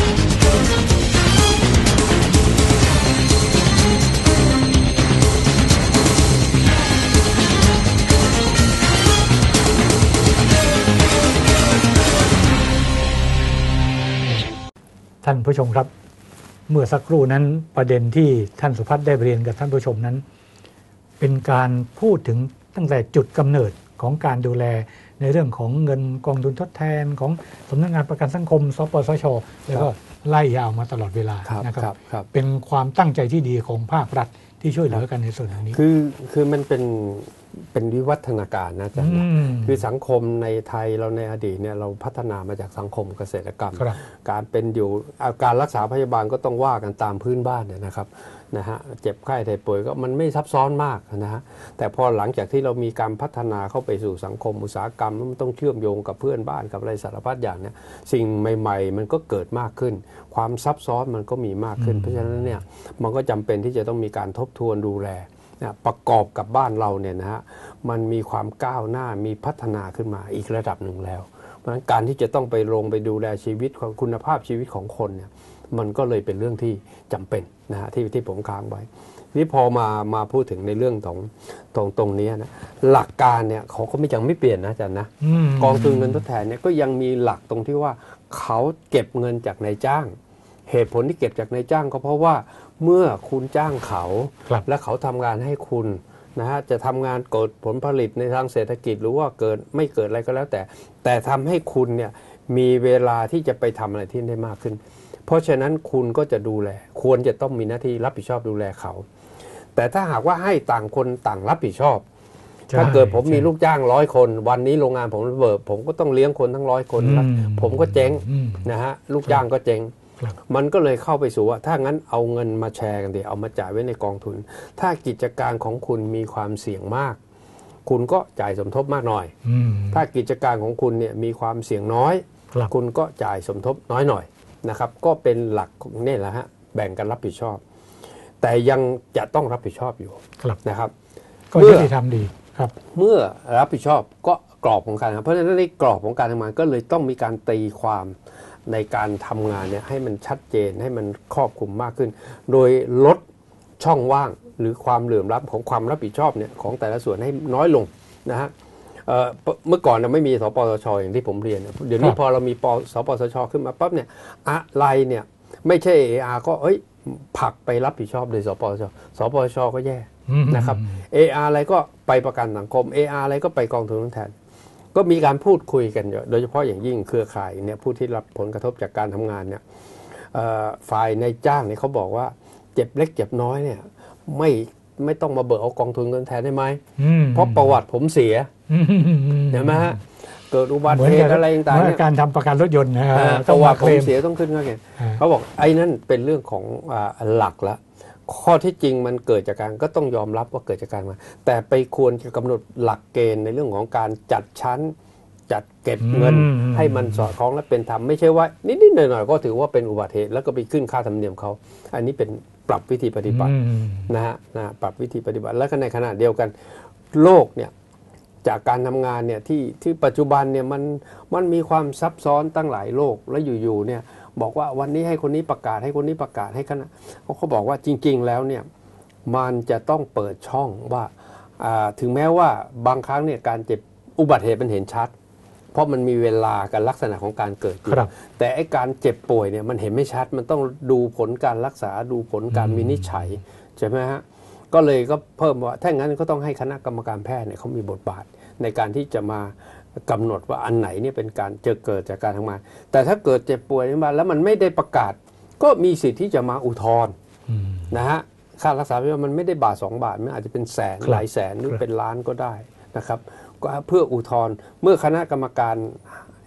ท่านผู้ชมครับเมื่อสักครู่นั้นประเด็นที่ท่านสุพัฒน์ได้เรียนกับท่านผู้ชมนั้นเป็นการพูดถึงตั้งแต่จุดกำเนิดของการดูแลในเรื่องของเงินกองทุนทดแทนของสำนักงานประกันสังคมสปสช.แล้วก็ไล่ยาวมาตลอดเวลานะครับเป็นความตั้งใจที่ดีของภาครัฐที่ช่วยเหลือกันในส่วนนี้คือมันเป็นวิวัฒนาการนะอาจารย์นะคือสังคมในไทยเราในอดีตเนี่ยเราพัฒนามาจากสังคมเกษตรกรรมการเป็นอยู่การรักษาพยาบาลก็ต้องว่ากันตามพื้นบ้านเนี่ยนะครับนะฮะเจ็บไข้ได้ป่วยก็มันไม่ซับซ้อนมากนะฮะแต่พอหลังจากที่เรามีการพัฒนาเข้าไปสู่สังคมอุตสาหกรรมมันต้องเชื่อมโยงกับเพื่อนบ้านกับอะไรสารพัดอย่างเนี่ยสิ่งใหม่ๆมันก็เกิดมากขึ้นความซับซ้อนมันก็มีมากขึ้นเพราะฉะนั้นเนี่ยมันก็จำเป็นที่จะต้องมีการทบทวนดูแลนะประกอบกับบ้านเราเนี่ยนะฮะมันมีความก้าวหน้ามีพัฒนาขึ้นมาอีกระดับหนึ่งแล้วเพราะฉะนั้นการที่จะต้องไปลงไปดูแลชีวิตของคุณภาพชีวิตของคนเนี่ยมันก็เลยเป็นเรื่องที่จำเป็นนะฮะที่ผมค้างไว้นี่พอมาพูดถึงในเรื่องตรงนี้นะหลักการเนี่ยเขาก็ยังไม่เปลี่ยนนะอาจารย์นะกองทุนเงินทดแทนเนี่ยก็ยังมีหลักตรงที่ว่าเขาเก็บเงินจากนายจ้างเหตุผลที่เก็บจากนายจ้างก็เพราะว่าเมื่อคุณจ้างเขาและเขาทำงานให้คุณนะฮะจะทำงานเกิดผลผลิตในทางเศรษฐกิจหรือว่าเกิดไม่เกิดอะไรก็แล้วแต่ทำให้คุณเนี่ยมีเวลาที่จะไปทำอะไรที่ได้มากขึ้นเพราะฉะนั้นคุณก็จะดูแลควรจะต้องมีหน้าที่รับผิดชอบดูแลเขาแต่ถ้าหากว่าให้ต่างคนต่างรับผิดชอบถ้าเกิดผมมีลูกจ้าง100 คนวันนี้โรงงานผมระเบิดผมก็ต้องเลี้ยงคนทั้ง100 คนผมก็เจ๊งนะฮะลูกจ้างก็เจ๊งมันก็เลยเข้าไปสู่ว่าถ้างั้นเอาเงินมาแชร์กันดิเอามาจ่ายไว้ในกองทุนถ้ากิจการของคุณมีความเสี่ยงมากคุณก็จ่ายสมทบมากหน่อยถ้ากิจการของคุณเนี่ยมีความเสี่ยงน้อยคุณก็จ่ายสมทบน้อยหน่อยนะครับก็เป็นหลักนี่แหละฮะแบ่งกันรับผิดชอบแต่ยังจะต้องรับผิดชอบอยู่นะครับก็ยุติธรรมดีครับเมื่อรับผิดชอบก็กรอบของการเพราะฉะนั้นในกรอบของการทำงานก็เลยต้องมีการตีความในการทำงานเนี่ยให้มันชัดเจนให้มันครอบคลุมมากขึ้นโดยลดช่องว่างหรือความเหลื่อมล้ำของความรับผิดชอบเนี่ยของแต่ละส่วนให้น้อยลงนะฮะเมื่อก่อนเราไม่มีสปสช.อย่างที่ผมเรียนเดี๋ยวนี้พอเรามีสปสช.ขึ้นมาปั๊บเนี่ยอะไรเนี่ยไม่ใช่ AR ก็ผลักไปรับผิดชอบโดยสปสช.ก็แย่นะครับ AR อะไรก็ไปประกันสังคม AR อะไรก็ไปกองทุนทดแทนก็มีการพูดคุยกันโดยเฉพาะอย่างยิ่งเครือข่ายเนี่ยผู้ที่รับผลกระทบจากการทำงานเนี่ยฝ่ายในจ้างเนี่ยเขาบอกว่าเจ็บเล็กเจ็บน้อยเนี่ยไม่ต้องมาเบิกเอากองทุนทดแทนได้ไหมเพราะประวัติผมเสียเห็นไหมฮะเกิดอุบัติเหตุอะไรต่างๆเนี่ยการทำประกันรถยนต์นะประวัติผมเสียต้องขึ้นเงินเขาบอกไอ้นั่นเป็นเรื่องของหลักละข้อที่จริงมันเกิดจากการก็ต้องยอมรับว่าเกิดจากการมาแต่ไปควรจะกำหนดหลักเกณฑ์ในเรื่องของการจัดชั้นจัดเก็บเงินให้มันสอดคล้องและเป็นธรรมไม่ใช่ว่านิดๆหน่อยๆก็ถือว่าเป็นอุบัติเหตุแล้วก็ไปขึ้นค่าธรรมเนียมเขาอันนี้เป็นปรับวิธีปฏิบัตินะฮะปรับวิธีปฏิบัติแล้วก็ในขณะเดียวกันโลกเนี่ยจากการทำงานเนี่ยที่ปัจจุบันเนี่ยมันมีความซับซ้อนตั้งหลายโลกแล้วอยู่ๆเนี่ยบอกว่าวันนี้ให้คนนี้ประกาศให้คนนี้ประกาศให้คณะเขาบอกว่าจริงๆแล้วเนี่ยมันจะต้องเปิดช่องว่าถึงแม้ว่าบางครั้งเนี่ยการเจ็บอุบัติเหตุมันเห็นชัดเพราะมันมีเวลากับลักษณะของการเกิดอยู่แต่ไอ้การเจ็บป่วยเนี่ยมันเห็นไม่ชัดมันต้องดูผลการรักษาดูผลการวินิจฉัยใช่ไหมฮะก็เลยก็เพิ่มว่าถ้างั้นก็ต้องให้คณะกรรมการแพทย์เนี่ยเขามีบทบาทในการที่จะมากำหนดว่าอันไหนเนี่ยเป็นการเกิดจากการทำงานแต่ถ้าเกิดเจ็บป่วยมาแล้วมันไม่ได้ประกาศก็มีสิทธิ์ที่จะมาอุทธรณ์นะฮะค่ารักษาพยาบาลมันไม่ได้บาท2 บาทมันอาจจะเป็นแสนหลายแสนหรือเป็นล้านก็ได้นะครับก็เพื่ออุทธรณ์เมื่อคณะกรรมการ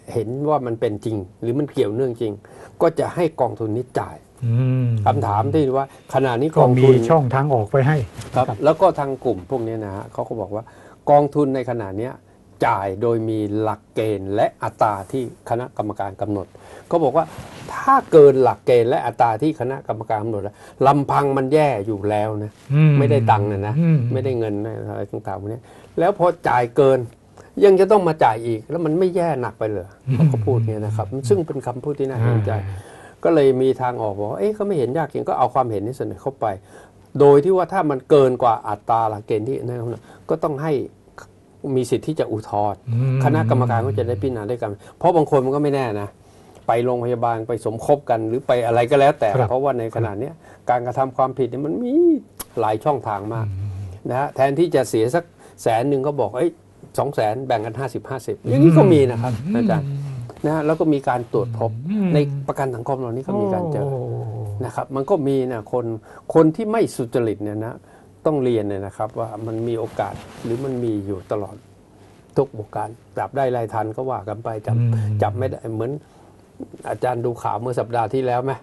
เห็นว่ามันเป็นจริงหรือมันเกี่ยวเนื่องจริงก็จะให้กองทุนนี้จ่ายคำถามที่ว่าขณะนี้กองทุนมีช่องทางออกไปให้ครับแล้วก็ทางกลุ่มพวกนี้นะฮะเขาก็บอกว่ากองทุนในขณะนี้จ่ายโดยมีหลักเกณฑ์และอัตราที่คณะกรรมการกำหนดเขาบอกว่าถ้าเกินหลักเกณฑ์และอัตราที่คณะกรรมการกำหนดลำพังมันแย่อยู่แล้วนะไม่ได้ตังค์นะไม่ได้เงินอะไรต่างๆพวกนี้แล้วพอจ่ายเกินยังจะต้องมาจ่ายอีกแล้วมันไม่แย่หนักไปเลยเขาพูดเนี่ยนะครับซึ่งเป็นคำพูดที่น่าเห็นใจก็เลยมีทางออกบอกว่าเขาไม่เห็นยากเย็นก็เอาความเห็นนี้เสนอเข้าไปโดยที่ว่าถ้ามันเกินกว่าอัตราหลักเกณฑ์ที่นั่นก็ต้องให้มีสิทธิ์ที่จะอุทธรณ์คณะกรรมการก็จะได้พิจารณาด้วยกันเพราะบางคนมันก็ไม่แน่นะไปโรงพยาบาลไปสมคบกันหรือไปอะไรก็แล้วแต่เพราะว่าในขณะนี้การกระทำความผิดมันมีหลายช่องทางมากนะฮะแทนที่จะเสียสัก100,000ก็บอก200,000แบ่งกัน50-50อย่างนี้ก็มีนะครับอาจารย์นะแล้วก็มีการตรวจพบในประกันสังคมเหล่านี้ก็มีการเจอนะครับมันก็มีนะคนที่ไม่สุจริตเนี่ยนะต้องเรียนเนี่ยนะครับว่ามันมีโอกาสหรือมันมีอยู่ตลอดทุกวงการจับได้รายทันก็ว่ากันไปจับไม่ได้เหมือนอาจารย์ดูข่าวเมื่อสัปดาห์ที่แล้วไหม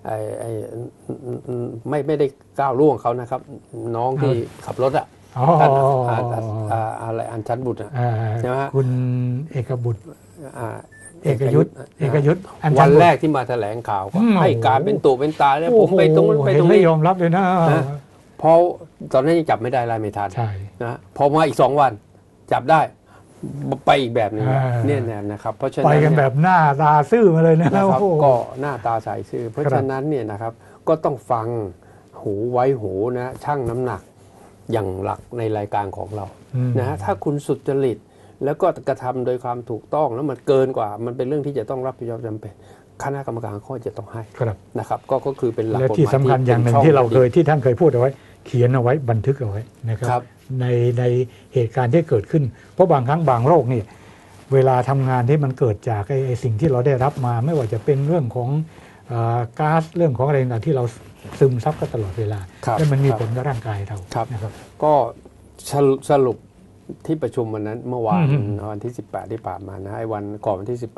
ไม่ได้ก้าวล่วงเขานะครับน้องที่ขับรถอะไรอันชันบุตรใช่ไหมคุณเอกบุตรเอกยุทธวันแรกที่มาแถลงข่าวก็ให้การเป็นตัวเป็นตาแล้วผมไปตรงนั้นไปตรงนี้ยอมรับเลยนะพอตอนนั้นยังจับไม่ได้ลายไม่ทันนะพอมาอีก2 วันจับได้ไปอีกแบบนึงเนี่ยนะครับเพราะฉะนั้นไปกันแบบหน้าตาซื่อมาเลยนะครับก็หน้าตาใสซื่อเพราะฉะนั้นเนี่ยนะครับก็ต้องฟังหูไว้หูนะชั่งน้ำหนักอย่างหลักในรายการของเรานะฮะถ้าคุณสุจริตแล้วก็กระทำโดยความถูกต้องแล้วมันเกินกว่ามันเป็นเรื่องที่จะต้องรับผิดชอบจำเป็นคณะกรรมการข้อจะต้องให้นะครับก็คือเป็นหลักกฎหมายที่สำคัญอย่างหนึ่งที่เราที่ท่านเคยพูดเอาไว้เขียนเอาไว้บันทึกเอาไว้นะครับในเหตุการณ์ที่เกิดขึ้นเพราะบางครั้งบางโรคนี่เวลาทำงานที่มันเกิดจากไอ้สิ่งที่เราได้รับมาไม่ว่าจะเป็นเรื่องของก๊าซเรื่องของอะไรต่างๆที่เราซึมซับก็ตลอดเวลาและมันมีผลกับร่างกายเรานะครับก็สรุปที่ประชุมวันนั้นเมื่อวานวันที่18ที่ผ่านมานะไอ้วันก่อนวันที่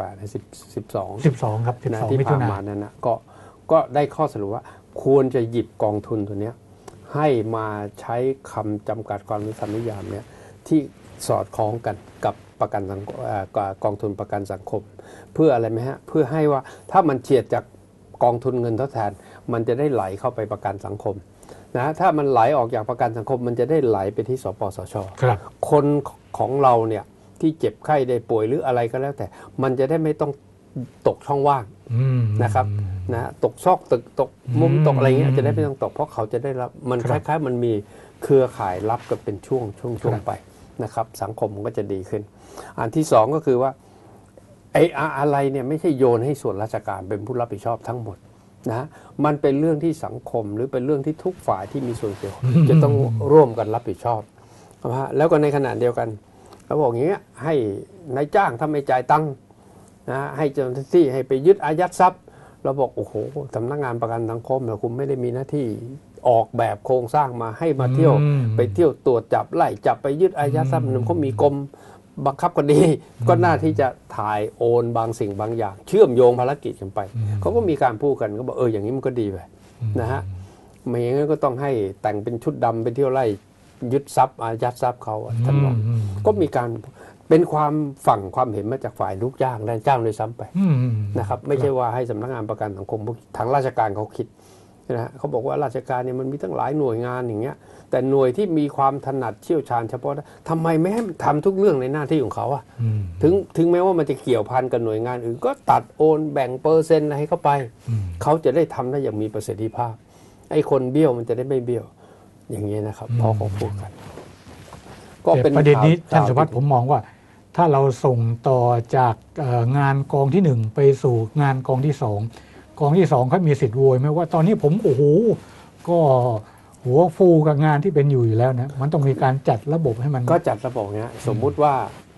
12 ครับนะที่ผ่านมานั้นนะก็ได้ข้อสรุปว่าควรจะหยิบกองทุนตัวนี้ให้มาใช้คำจำกัดความหรือคำนิยามเนี่ยที่สอดคล้องกันกับประกันกองทุนประกันสังคมเพื่ออะไรไหมฮะเพื่อให้ว่าถ้ามันเฉียดจากกองทุนเงินทดแทนมันจะได้ไหลเข้าไปประกันสังคมนะถ้ามันไหลออกจากประกันสังคมมันจะได้ไหลไปที่สปสช.คนของเราเนี่ยที่เจ็บไข้ได้ป่วยหรืออะไรก็แล้วแต่มันจะได้ไม่ต้องตกช่องว่างนะครับนะตกซอกตึกตกมุมตกอะไรเงี้ยจะได้ไม่ต้องตกเพราะเขาจะได้รับมันคล้ายๆมันมีเครือข่ายรับกันเป็นช่วงไปนะครับสังคมมันก็จะดีขึ้นอันที่สองก็คือว่าอะไรเนี่ยไม่ใช่โยนให้ส่วนราชการเป็นผู้รับผิดชอบทั้งหมดนะมันเป็นเรื่องที่สังคมหรือเป็นเรื่องที่ทุกฝ่ายที่มีส่วนเกี่ยวจะต้องร่วมกันรับผิดชอบนะแล้วก็ในขณะเดียวกันเราบอกอย่างเงี้ยให้นายจ้างถ้าไม่จ่ายตังค์นะให้เจ้าหน้าที่ให้ไปยึดอายัดทรัพย์เราบอกโอ้โหสำนักงานประกันสังคมเนี่ยคุณไม่ได้มีหน้าที่ออกแบบโครงสร้างมาให้มาเที่ยวไปเที่ยวตรวจจับไล่จับไปยึดอายัดทรัพย์หนึ่งเขามีกรมบังคับคดีก็น่าที่จะถ่ายโอนบางสิ่งบางอย่างเชื่อมโยงภารกิจกันไปเขาก็มีการพูดกันก็บอกอย่างนี้มันก็ดีไปนะฮะไม่อย่างนั้นก็ต้องให้แต่งเป็นชุดดำไปเที่ยวไล่ยึดทรัพย์อายัดทรัพย์เขาท่านบอกก็มีการเป็นความเห็นมาจากฝ่ายลูกจ้างและเจ้าโดยซ้ำไปนะครับไม่ใช่ว่าให้สำนักงานประกันสังคมทางราชการเขาคิดนะเขาบอกว่าราชการเนี่ยมันมีตั้งหลายหน่วยงานอย่างเงี้ยแต่หน่วยที่มีความถนัดเชี่ยวชาญเฉพาะทำไมไม่ให้ทำทุกเรื่องในหน้าที่ของเขาอ่ะถึงแม้ว่ามันจะเกี่ยวพันกับหน่วยงานอื่นก็ตัดโอนแบ่งเปอร์เซ็นต์ให้เข้าไปเขาจะได้ทำได้อย่างมีประสิทธิภาพไอ้คนเบี้ยวมันจะได้ไม่เบี้ยวอย่างนี้นะครับพอเขาพูดกันก็เป็นประเด็นนี้ท่านสุภัทรผมมองว่าถ้าเราส่งต่อจากงานกองที่1ไปสู่งานกองที่2กองที่2เขามีสิทธิ์โวยไหมว่าตอนนี้ผมโอ้โหก็หัวฟูกับงานที่เป็นอยู่แล้วนะมันต้องมีการจัดระบบให้มันก็จัดระบบเนี้ยสมมุติว่า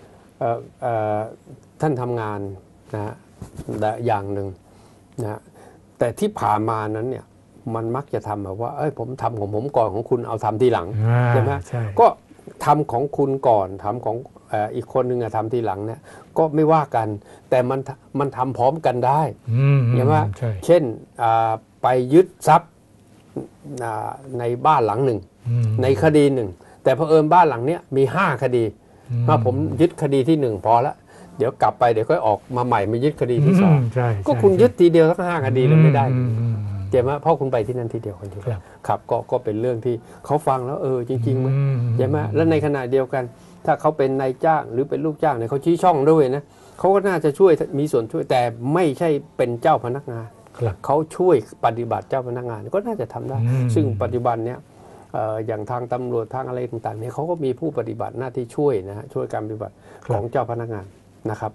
ท่านทำงานนะอย่างหนึ่งนะแต่ที่ผ่านมานั้นเนี่ยมันมักจะทำแบบว่าผมทำของผมก่อนของคุณเอาทำทีหลังใช่ไหมก็ทำของคุณก่อนทำของอีกคนหนึ่งทำทีหลังเนี่ยก็ไม่ว่ากันแต่มันทำพร้อมกันได้อย่างว่าเช่นไปยึดทรัพย์ในบ้านหลังหนึ่งในคดีหนึ่งแต่เผอิญบ้านหลังเนี้ยมี5 คดีถ้าผมยึดคดีที่1พอละเดี๋ยวกลับไปเดี๋ยวค่อยออกมาใหม่มายึดคดีที่2ก็คุณยึดทีเดียวทั้ง5 คดีเลยไม่ได้เจ็บไหมเพราะคุณไปที่นั่นทีเดียวคนเดียวครับก็เป็นเรื่องที่เขาฟังแล้วจริงๆมั้ยใช่ไหมแล้วในขณะเดียวกันถ้าเขาเป็นนายจ้างหรือเป็นลูกจ้างเนี่ยเขาชี้ช่องด้วยนะเขาก็น่าจะช่วยมีส่วนช่วยแต่ไม่ใช่เป็นเจ้าพนักงานเขาช่วยปฏิบัติเจ้าพนักงานก็น่าจะทำได้ซึ่งปัจจุบันเนี้ยอย่างทางตำรวจทางอะไรต่างๆเนี่ยเขาก็มีผู้ปฏิบัติหน้าที่ช่วยนะฮะช่วยการปฏิบัติของเจ้าพนักงานนะครับ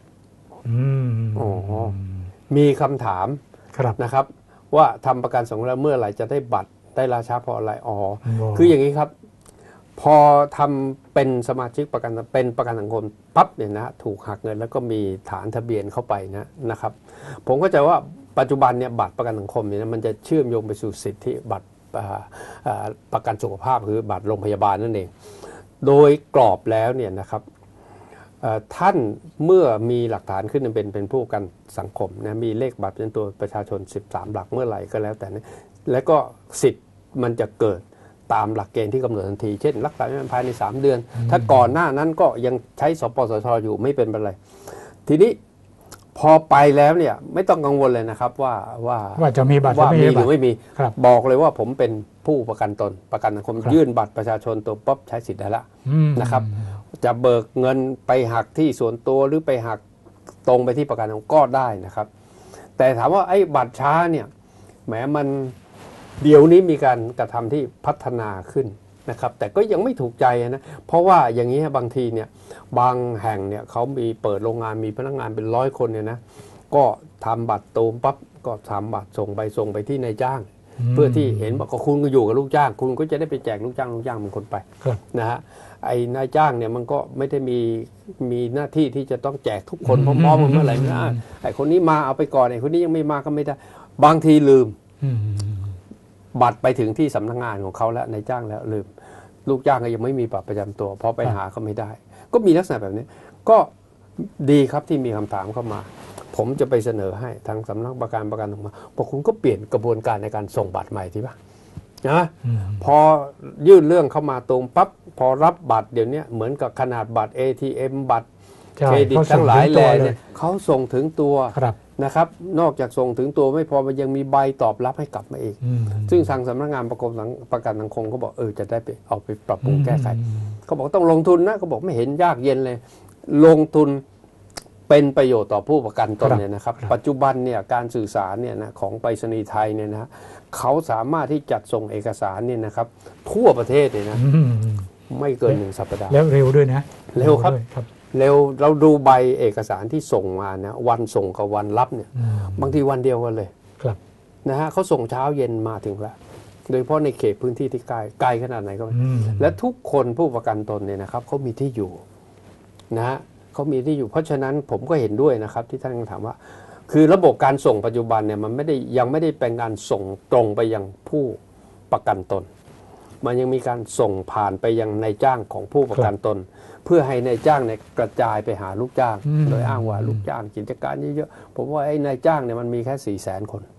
มีคำถามนะครับว่าทำประกันสังคมแล้วเมื่อไหร่จะได้บัตรได้ราชาเพราะอะไรคืออย่างนี้ครับพอทำเป็นสมาชิกประกันเป็นประกันสังคมปั๊บเนี่ยนะถูกหักเงินแล้วก็มีฐานทะเบียนเข้าไปนะครับผมก็จะว่าปัจจุบันเนี่ยบัตรประกันสังคมเนี่ยมันจะเชื่อมโยงไปสู่สิทธิบัตรประกันสุขภาพคือบัตรโรงพยาบาลนั่นเองโดยกรอบแล้วเนี่ยนะครับท่านเมื่อมีหลักฐานขึ้นเป็นผู้ประกันสังคมนะมีเลขบัตรเป็นตัวประชาชน13 หลักเมื่อไหร่ก็แล้วแต่นะแล้วก็สิทธิ์มันจะเกิดตามหลักเกณฑ์ที่กำหนดทันทีเช่นรักษาภายใน3 เดือนถ้าก่อนหน้านั้นก็ยังใช้สปสช.อยู่ไม่เป็นไรทีนี้พอไปแล้วเนี่ยไม่ต้องกังวลเลยนะครับว่าจะมีบัตรว่ามีหรือไม่มีบอกเลยว่าผมเป็นผู้ประกันตนประกันสังคมยื่นบัตรประชาชนตัวป๊บใช้สิทธิ์ได้ละนะครับจะเบิกเงินไปหักที่ส่วนตัวหรือไปหักตรงไปที่ประกันสังคมก็ได้นะครับแต่ถามว่าไอ้บัตรช้าเนี่ยแหมมันเดี๋ยวนี้มีการกระทำที่พัฒนาขึ้นนะครับแต่ก็ยังไม่ถูกใจนะเพราะว่าอย่างนี้บางทีเนี่ยบางแห่งเนี่ยเขามีเปิดโรงงานมีพนักงานเป็น100 คนเนี่ยนะก็ทำบัตรตูมปั๊บก็ทำบัตรส่งไปที่นายจ้างเพื่อที่เห็นว่าคุณก็อยู่กับลูกจ้างคุณก็จะได้ไปแจกลูกจ้างเป็นคนไปนะฮะไอ้นายจ้างเนี่ยมันก็ไม่ได้มีหน้าที่ที่จะต้องแจกทุกคนพร้อมๆกันเมื่อไหร่นะไอ้คนนี้มาเอาไปก่อนไอ้คนนี้ยังไม่มาก็ไม่ได้บางทีลืมบัตรไปถึงที่สำนักงานของเขาแล้วนายจ้างแล้วลืมลูกจ้างก็ยังไม่มีบัตรประจำตัวพอไปหาก็ไม่ได้ก็มีลักษณะแบบนี้ก็ดีครับที่มีคำถามเข้ามาผมจะไปเสนอให้ทางสำนักประกันออกมาบอกคุณก็เปลี่ยนกระบวนการในการส่งบัตรใหม่ทีป่ะนะพอยื่นเรื่องเข้ามาตรงปั๊บพอรับบัตรเดี๋ยวนี้เหมือนกับขนาดบัตร ATM บัตรเครดิตทั้งหลายแหล่เนี่ยเขาส่งถึงตัวนะครับนอกจากส่งถึงตัวไม่พอมันยังมีใบตอบรับให้กลับมาอีกซึ่งทางสำนักงานประกันสังคมก็บอกจะได้ไปเอาไปปรับปรุงแก้ไขเขาบอกต้องลงทุนนะเขาบอกไม่เห็นยากเย็นเลยลงทุนเป็นประโยชน์ต่อผู้ประกันตนเนี่ยนะครับปัจจุบันเนี่ยการสื่อสารเนี่ยนะของไปรษณีย์ไทยเนี่ยนะเขาสามารถที่จัดส่งเอกสารเนี่ยนะครับทั่วประเทศเลยนะไม่เกิน1 สัปดาห์แล้วเร็วด้วยนะเร็วครับเร็วเราดูใบเอกสารที่ส่งมานะวันส่งกับวันรับเนี่ยบางทีวันเดียวกันเลยนะฮะเขาส่งเช้าเย็นมาถึงแล้วโดยเฉพาะในเขตพื้นที่ที่ไกลขนาดไหนก็และทุกคนผู้ประกันตนเนี่ยนะครับเขามีที่อยู่นะฮะเขามีที่อยู่เพราะฉะนั้นผมก็เห็นด้วยนะครับที่ท่านถามว่าคือระบบการส่งปัจจุบันเนี่ยมันยังไม่ได้เป็นการส่งตรงไปยังผู้ประกันตนมันยังมีการส่งผ่านไปยังนายจ้างของผู้ประกันตนเพื่อให้นายจ้างเนี่ยกระจายไปหาลูกจ้างโดยอ้างว่าลูกจ้างกิจการเยอะๆผมว่าไอ้นายจ้างเนี่ยมันมีแค่400,000 คน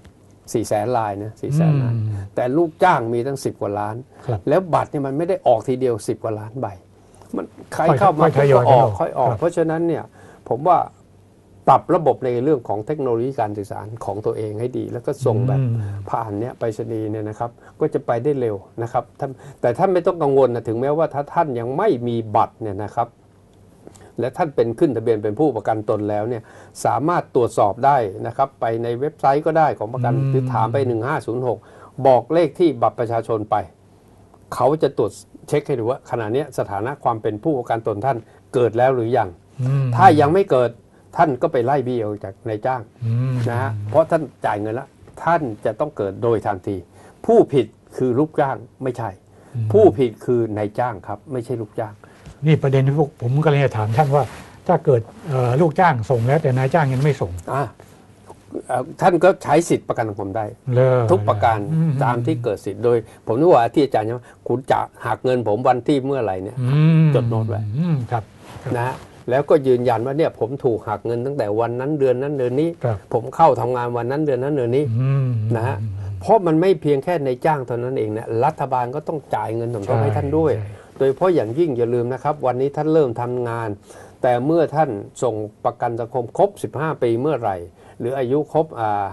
400,000 รายนะ400,000 รายแต่ลูกจ้างมีตั้ง10 กว่าล้านแล้วบัตรเนี่ยมันไม่ได้ออกทีเดียว10 กว่าล้านใบมันใครเข้ามาก็ออกค่อยออกเพราะฉะนั้นเนี่ยผมว่าปรับระบบในเรื่องของเทคโนโลยีการสื่อสารของตัวเองให้ดีแล้วก็ส่งแบบผ่านเนี่ยไปรษณีย์เนี่ยนะครับก็จะไปได้เร็วนะครับแต่ท่านไม่ต้องกังวลนะถึงแม้ว่าถ้าท่านยังไม่มีบัตรเนี่ยนะครับและท่านเป็นขึ้นทะเบียนเป็นผู้ประกันตนแล้วเนี่ยสามารถตรวจสอบได้นะครับไปในเว็บไซต์ก็ได้ของประกันหรือถามไป1506บอกเลขที่บัตรประชาชนไปเขาจะตรวจเช็คให้ดูว่าขณะนี้สถานะความเป็นผู้ประกันตนท่านเกิดแล้วหรือยังถ้ายังไม่เกิดท่านก็ไปไล่เบี้ยจากนายจ้างนะฮะเพราะท่านจ่ายเงินแล้วท่านจะต้องเกิดโดยทันทีผู้ผิดคือลูกจ้างไม่ใช่ผู้ผิดคือนายจ้างครับไม่ใช่ลูกจ้างนี่ประเด็นที่ผมก็เลยถามท่านว่าถ้าเกิดลูกจ้างส่งแล้วแต่นายจ้างยังไม่ส่งท่านก็ใช้สิทธิประกันสังคมได้ทุกประการตามที่เกิดสิทธิ์โดยผมนึกว่าที่อาจารย์ว่าคุณจะหักเงินผมวันที่เมื่อไหร่เนี่ยจดโน้ตไว้ครับนะแล้วก็ยืนยันว่าเนี่ยผมถูกหักเงินตั้งแต่วันนั้นเดือนนั้นเดือนนี้ผมเข้าทำงานวันนั้นเดือนนั้นเดือนนี้นะฮะเพราะมันไม่เพียงแค่ในจ้างเท่านั้นเองเนี่ยรัฐบาลก็ต้องจ่ายเงินสมทบให้ท่านด้วยโดยเฉพาะอย่างยิ่งอย่าลืมนะครับวันนี้ท่านเริ่มทำงานแต่เมื่อท่านส่งประกันสังคมครบ15ปีเมื่อไหร่หรืออายุครบ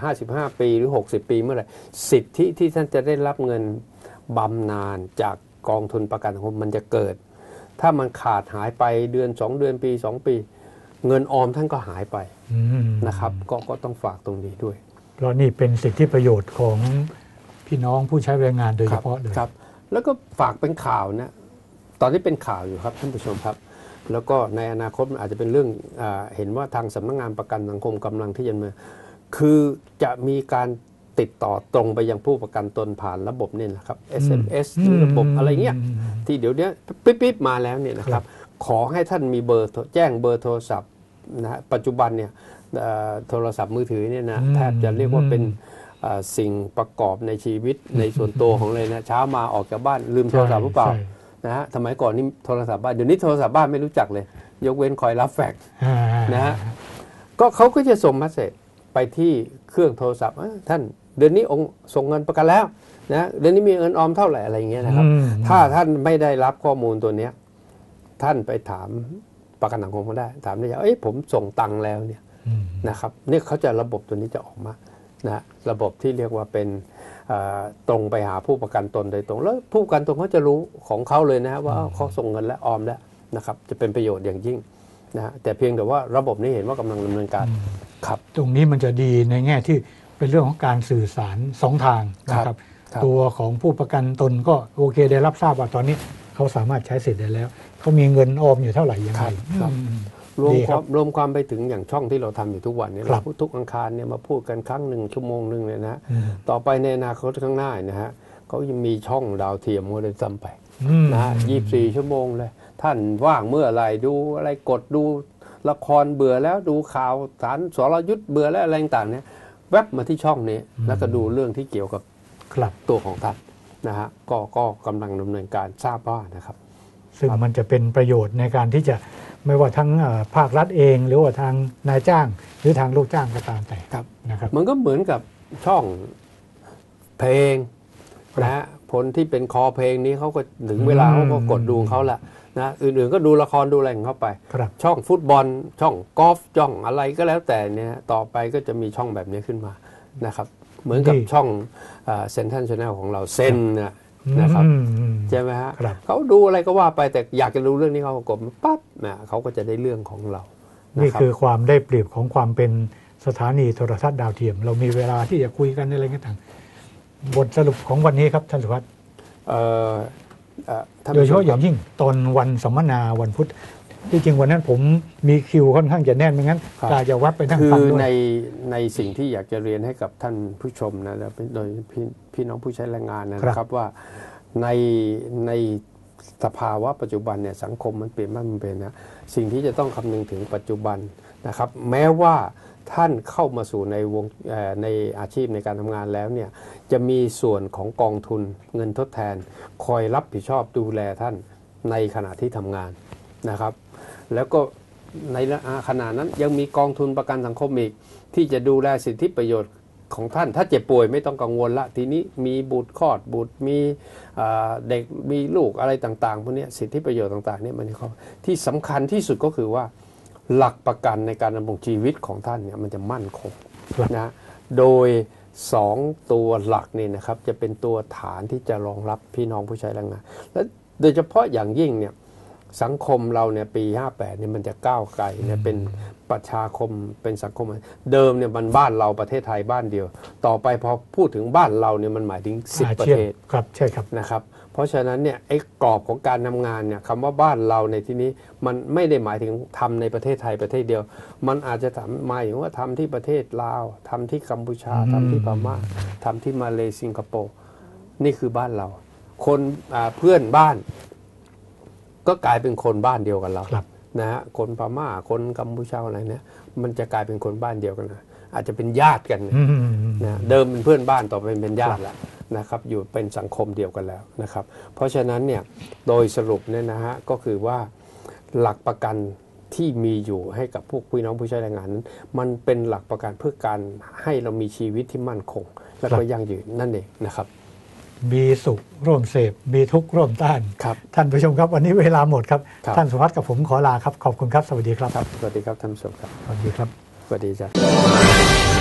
55ปีหรือ60ปีเมื่อไหร่สิทธิที่ท่านจะได้รับเงินบำนาญจากกองทุนประกันสังคมมันจะเกิดถ้ามันขาดหายไปเดือน2เดือนปี2ปีเงินออมท่านก็หายไปนะครับก็ต้องฝากตรงนี้ด้วยเพราะนี่เป็นสิทธิประโยชน์ของพี่น้องผู้ใช้แรงงานโดยเฉพาะเลยครับแล้วก็ฝากเป็นข่าวนะตอนนี้เป็นข่าวอยู่ครับท่านผู้ชมครับแล้วก็ในอนาคตมันอาจจะเป็นเรื่องเห็นว่าทางสำนักงานประกันสังคมกำลังที่จะมาคือจะมีการติดต่อตรงไปยังผู้ประกันตนผ่านระบบนี่นะครับ SMS หรือระบบอะไรเงี้ยที่เดี๋ยวนี้ปิ๊บมาแล้วเนี่ยนะครับขอให้ท่านมีเบอร์แจ้งเบอร์โทรศัพท์นะปัจจุบันเนี่ยโทรศัพท์มือถือเนี่ยนะแทบจะเรียกว่าเป็นสิ่งประกอบในชีวิตในส่วนตัวของเลยนะเช้ามาออกจากบ้านลืมโทรศัพท์หรือเปล่านะฮะสมัยก่อนนี่โทรศัพท์บ้านเดี๋ยวนี้โทรศัพท์บ้านไม่รู้จักเลยยกเว้นคอยรับแฟกซ์นะฮะก็เขาก็จะส่งเมสเสจไปที่เครื่องโทรศัพท์ท่านเดือนนี้ส่งเงินประกันแล้วนะเดือนนี้มีเงินออมเท่าไหร่อะไรอย่างเงี้ยนะครับถ้าท่านไม่ได้รับข้อมูลตัวเนี้ยท่านไปถามประกันสังคมก็ได้ถามได้ว่าผมส่งตังค์แล้วเนี่ยนะครับเนี่ยเขาจะระบบตัวนี้จะออกมานะระบบที่เรียกว่าเป็นตรงไปหาผู้ประกันตนโดยตรงแล้วผู้ประกันตนเขาจะรู้ของเขาเลยนะว่าเขาส่งเงินและออมแล้วนะครับจะเป็นประโยชน์อย่างยิ่งนะแต่เพียงแต่ว่าระบบนี้เห็นว่ากำลังดำเนินการครับตรงนี้มันจะดีในแง่ที่เป็นเรื่องของการสื่อสาร2ทางนะครับตัวของผู้ประกันตนก็โอเคได้รับทราบว่าตอนนี้เขาสามารถใช้สิทธิ์ได้แล้วเขามีเงินออมอยู่เท่าไหร่ยังไงรวมความไปถึงอย่างช่องที่เราทำอยู่ทุกวันนี้เราทุกอังคารเนี่ยมาพูดกันครั้งหนึ่งชั่วโมงหนึ่งเลยนะต่อไปในอนาคตข้างหน้านะฮะเขายังมีช่องดาวเทียมก็เลยซ้ำไปนะ24ชั่วโมงเลยท่านว่างเมื่อไรดูอะไรกดดูละครเบื่อแล้วดูข่าวสารสรยุทธเบื่อแล้วอะไรต่างๆเนี่ยแวบมาที่ช่องนี้แล้วก็ดูเรื่องที่เกี่ยวกับตัวของท่านนะฮะก็กำลังดำเนินการทราบว่านะครับซึ่งมันจะเป็นประโยชน์ในการที่จะไม่ว่าทั้งภาครัฐเองหรือว่าทางนายจ้างหรือทางลูกจ้างก็ตามแต่นะครับมันก็เหมือนกับช่องเพลงนะฮะคนที่เป็นคอเพลงนี้เขาก็ถึงเวลาเขาก็กดดูเขาละนะอื่นๆก็ดูละครดูอะไรของเขาไปช่องฟุตบอลช่องกอล์ฟช่องอะไรก็แล้วแต่เนี่ยต่อไปก็จะมีช่องแบบนี้ขึ้นมานะครับเหมือนกับช่องเซนทันชาแนลของเราเซนนะครับใช่ไหมฮะเขาดูอะไรก็ว่าไปแต่อยากจะรู้เรื่องนี้เขาก็กดปั๊บเขาก็จะได้เรื่องของเรานี่คือความได้เปรียบของความเป็นสถานีโทรทัศน์ดาวเทียมเรามีเวลาที่จะคุยกันอะไรต่างๆบทสรุปของวันนี้ครับท่านสุวัสดิ์โดยเฉพาะอย่างยิ่งตอนวันสัมมนาวันพุธที่จริงวันนั้นผมมีคิวค่อนข้างจะแน่นไม่งั้นกาจะวัดไปนั่งฟังด้วยในสิ่งที่อยากจะเรียนให้กับท่านผู้ชมนะแล้วโดยพี่น้องผู้ใช้แรงงานนะครับว่าในสภาวะปัจจุบันเนี่ยสังคมมันเปลี่ยนมันเป็นนะสิ่งที่จะต้องคำนึงถึงปัจจุบันนะครับแม้ว่าท่านเข้ามาสู่ในอาชีพในการทำงานแล้วเนี่ยจะมีส่วนของกองทุนเงินทดแทนคอยรับผิดชอบดูแลท่านในขณะที่ทำงานนะครับแล้วก็ในขณะนั้นยังมีกองทุนประกันสังคมอีกที่จะดูแลสิทธิประโยชน์ของท่านถ้าเจ็บป่วยไม่ต้องกังวลละทีนี้มีบุตรคลอดบุตรมีเด็กมีลูกอะไรต่างๆพวกนี้สิทธิประโยชน์ต่างๆนี่มันที่สำคัญที่สุดก็คือว่าหลักประกันในการดำรงชีวิตของท่านเนี่ยมันจะมั่นคงนะโดย2ตัวหลักนี่นะครับจะเป็นตัวฐานที่จะรองรับพี่น้องผู้ใช้แรงงานและโดยเฉพาะอย่างยิ่งเนี่ยสังคมเราเนี่ยปี58เนี่ยมันจะก้าวไกลเนี่ยเป็นประชาคมเป็นสังคมเดิมเนี่ยมันบ้านเราประเทศไทยบ้านเดียวต่อไปพอพูดถึงบ้านเราเนี่ยมันหมายถึง10ประเทศครับใช่ครับนะครับเพราะฉะนั้นเนี่ยไอ้กรอบของการทำงานเนี่ยคำว่าบ้านเราในที่นี้มันไม่ได้หมายถึงทำในประเทศไทยประเทศเดียวมันอาจจะหมายถึงว่าทำที่ประเทศลาวทำที่กัมพูชาทำที่พม่าทำที่มาเลเซียสิงคโปร์นี่คือบ้านเราคนเพื่อนบ้านก็กลายเป็นคนบ้านเดียวกันเรานะฮะคนพม่าคนกัมพูชาอะไรเนี่ยมันจะกลายเป็นคนบ้านเดียวกันนะอาจจะเป็นญาติกันนะเดิมเป็นเพื่อนบ้านต่อไปเป็นญาติแล้วนะครับอยู่เป็นสังคมเดียวกันแล้วนะครับเพราะฉะนั้นเนี่ยโดยสรุปเนี่ยนะฮะก็คือว่าหลักประกันที่มีอยู่ให้กับพวกพี่น้องผู้ใช้แรงงานนั้นมันเป็นหลักประกันเพื่อการให้เรามีชีวิตที่มั่นคงและก็ยั่งยืนนั่นเองนะครับมีสุขร่วมเสพมีทุกข์ร่วมต้านท่านผู้ชมครับวันนี้เวลาหมดครับท่านสุภัทรกับผมขอลาครับขอบคุณครับสวัสดีครับสวัสดีครับท่านผู้ชมครับสวัสดีครับสวัสดีจ้ะ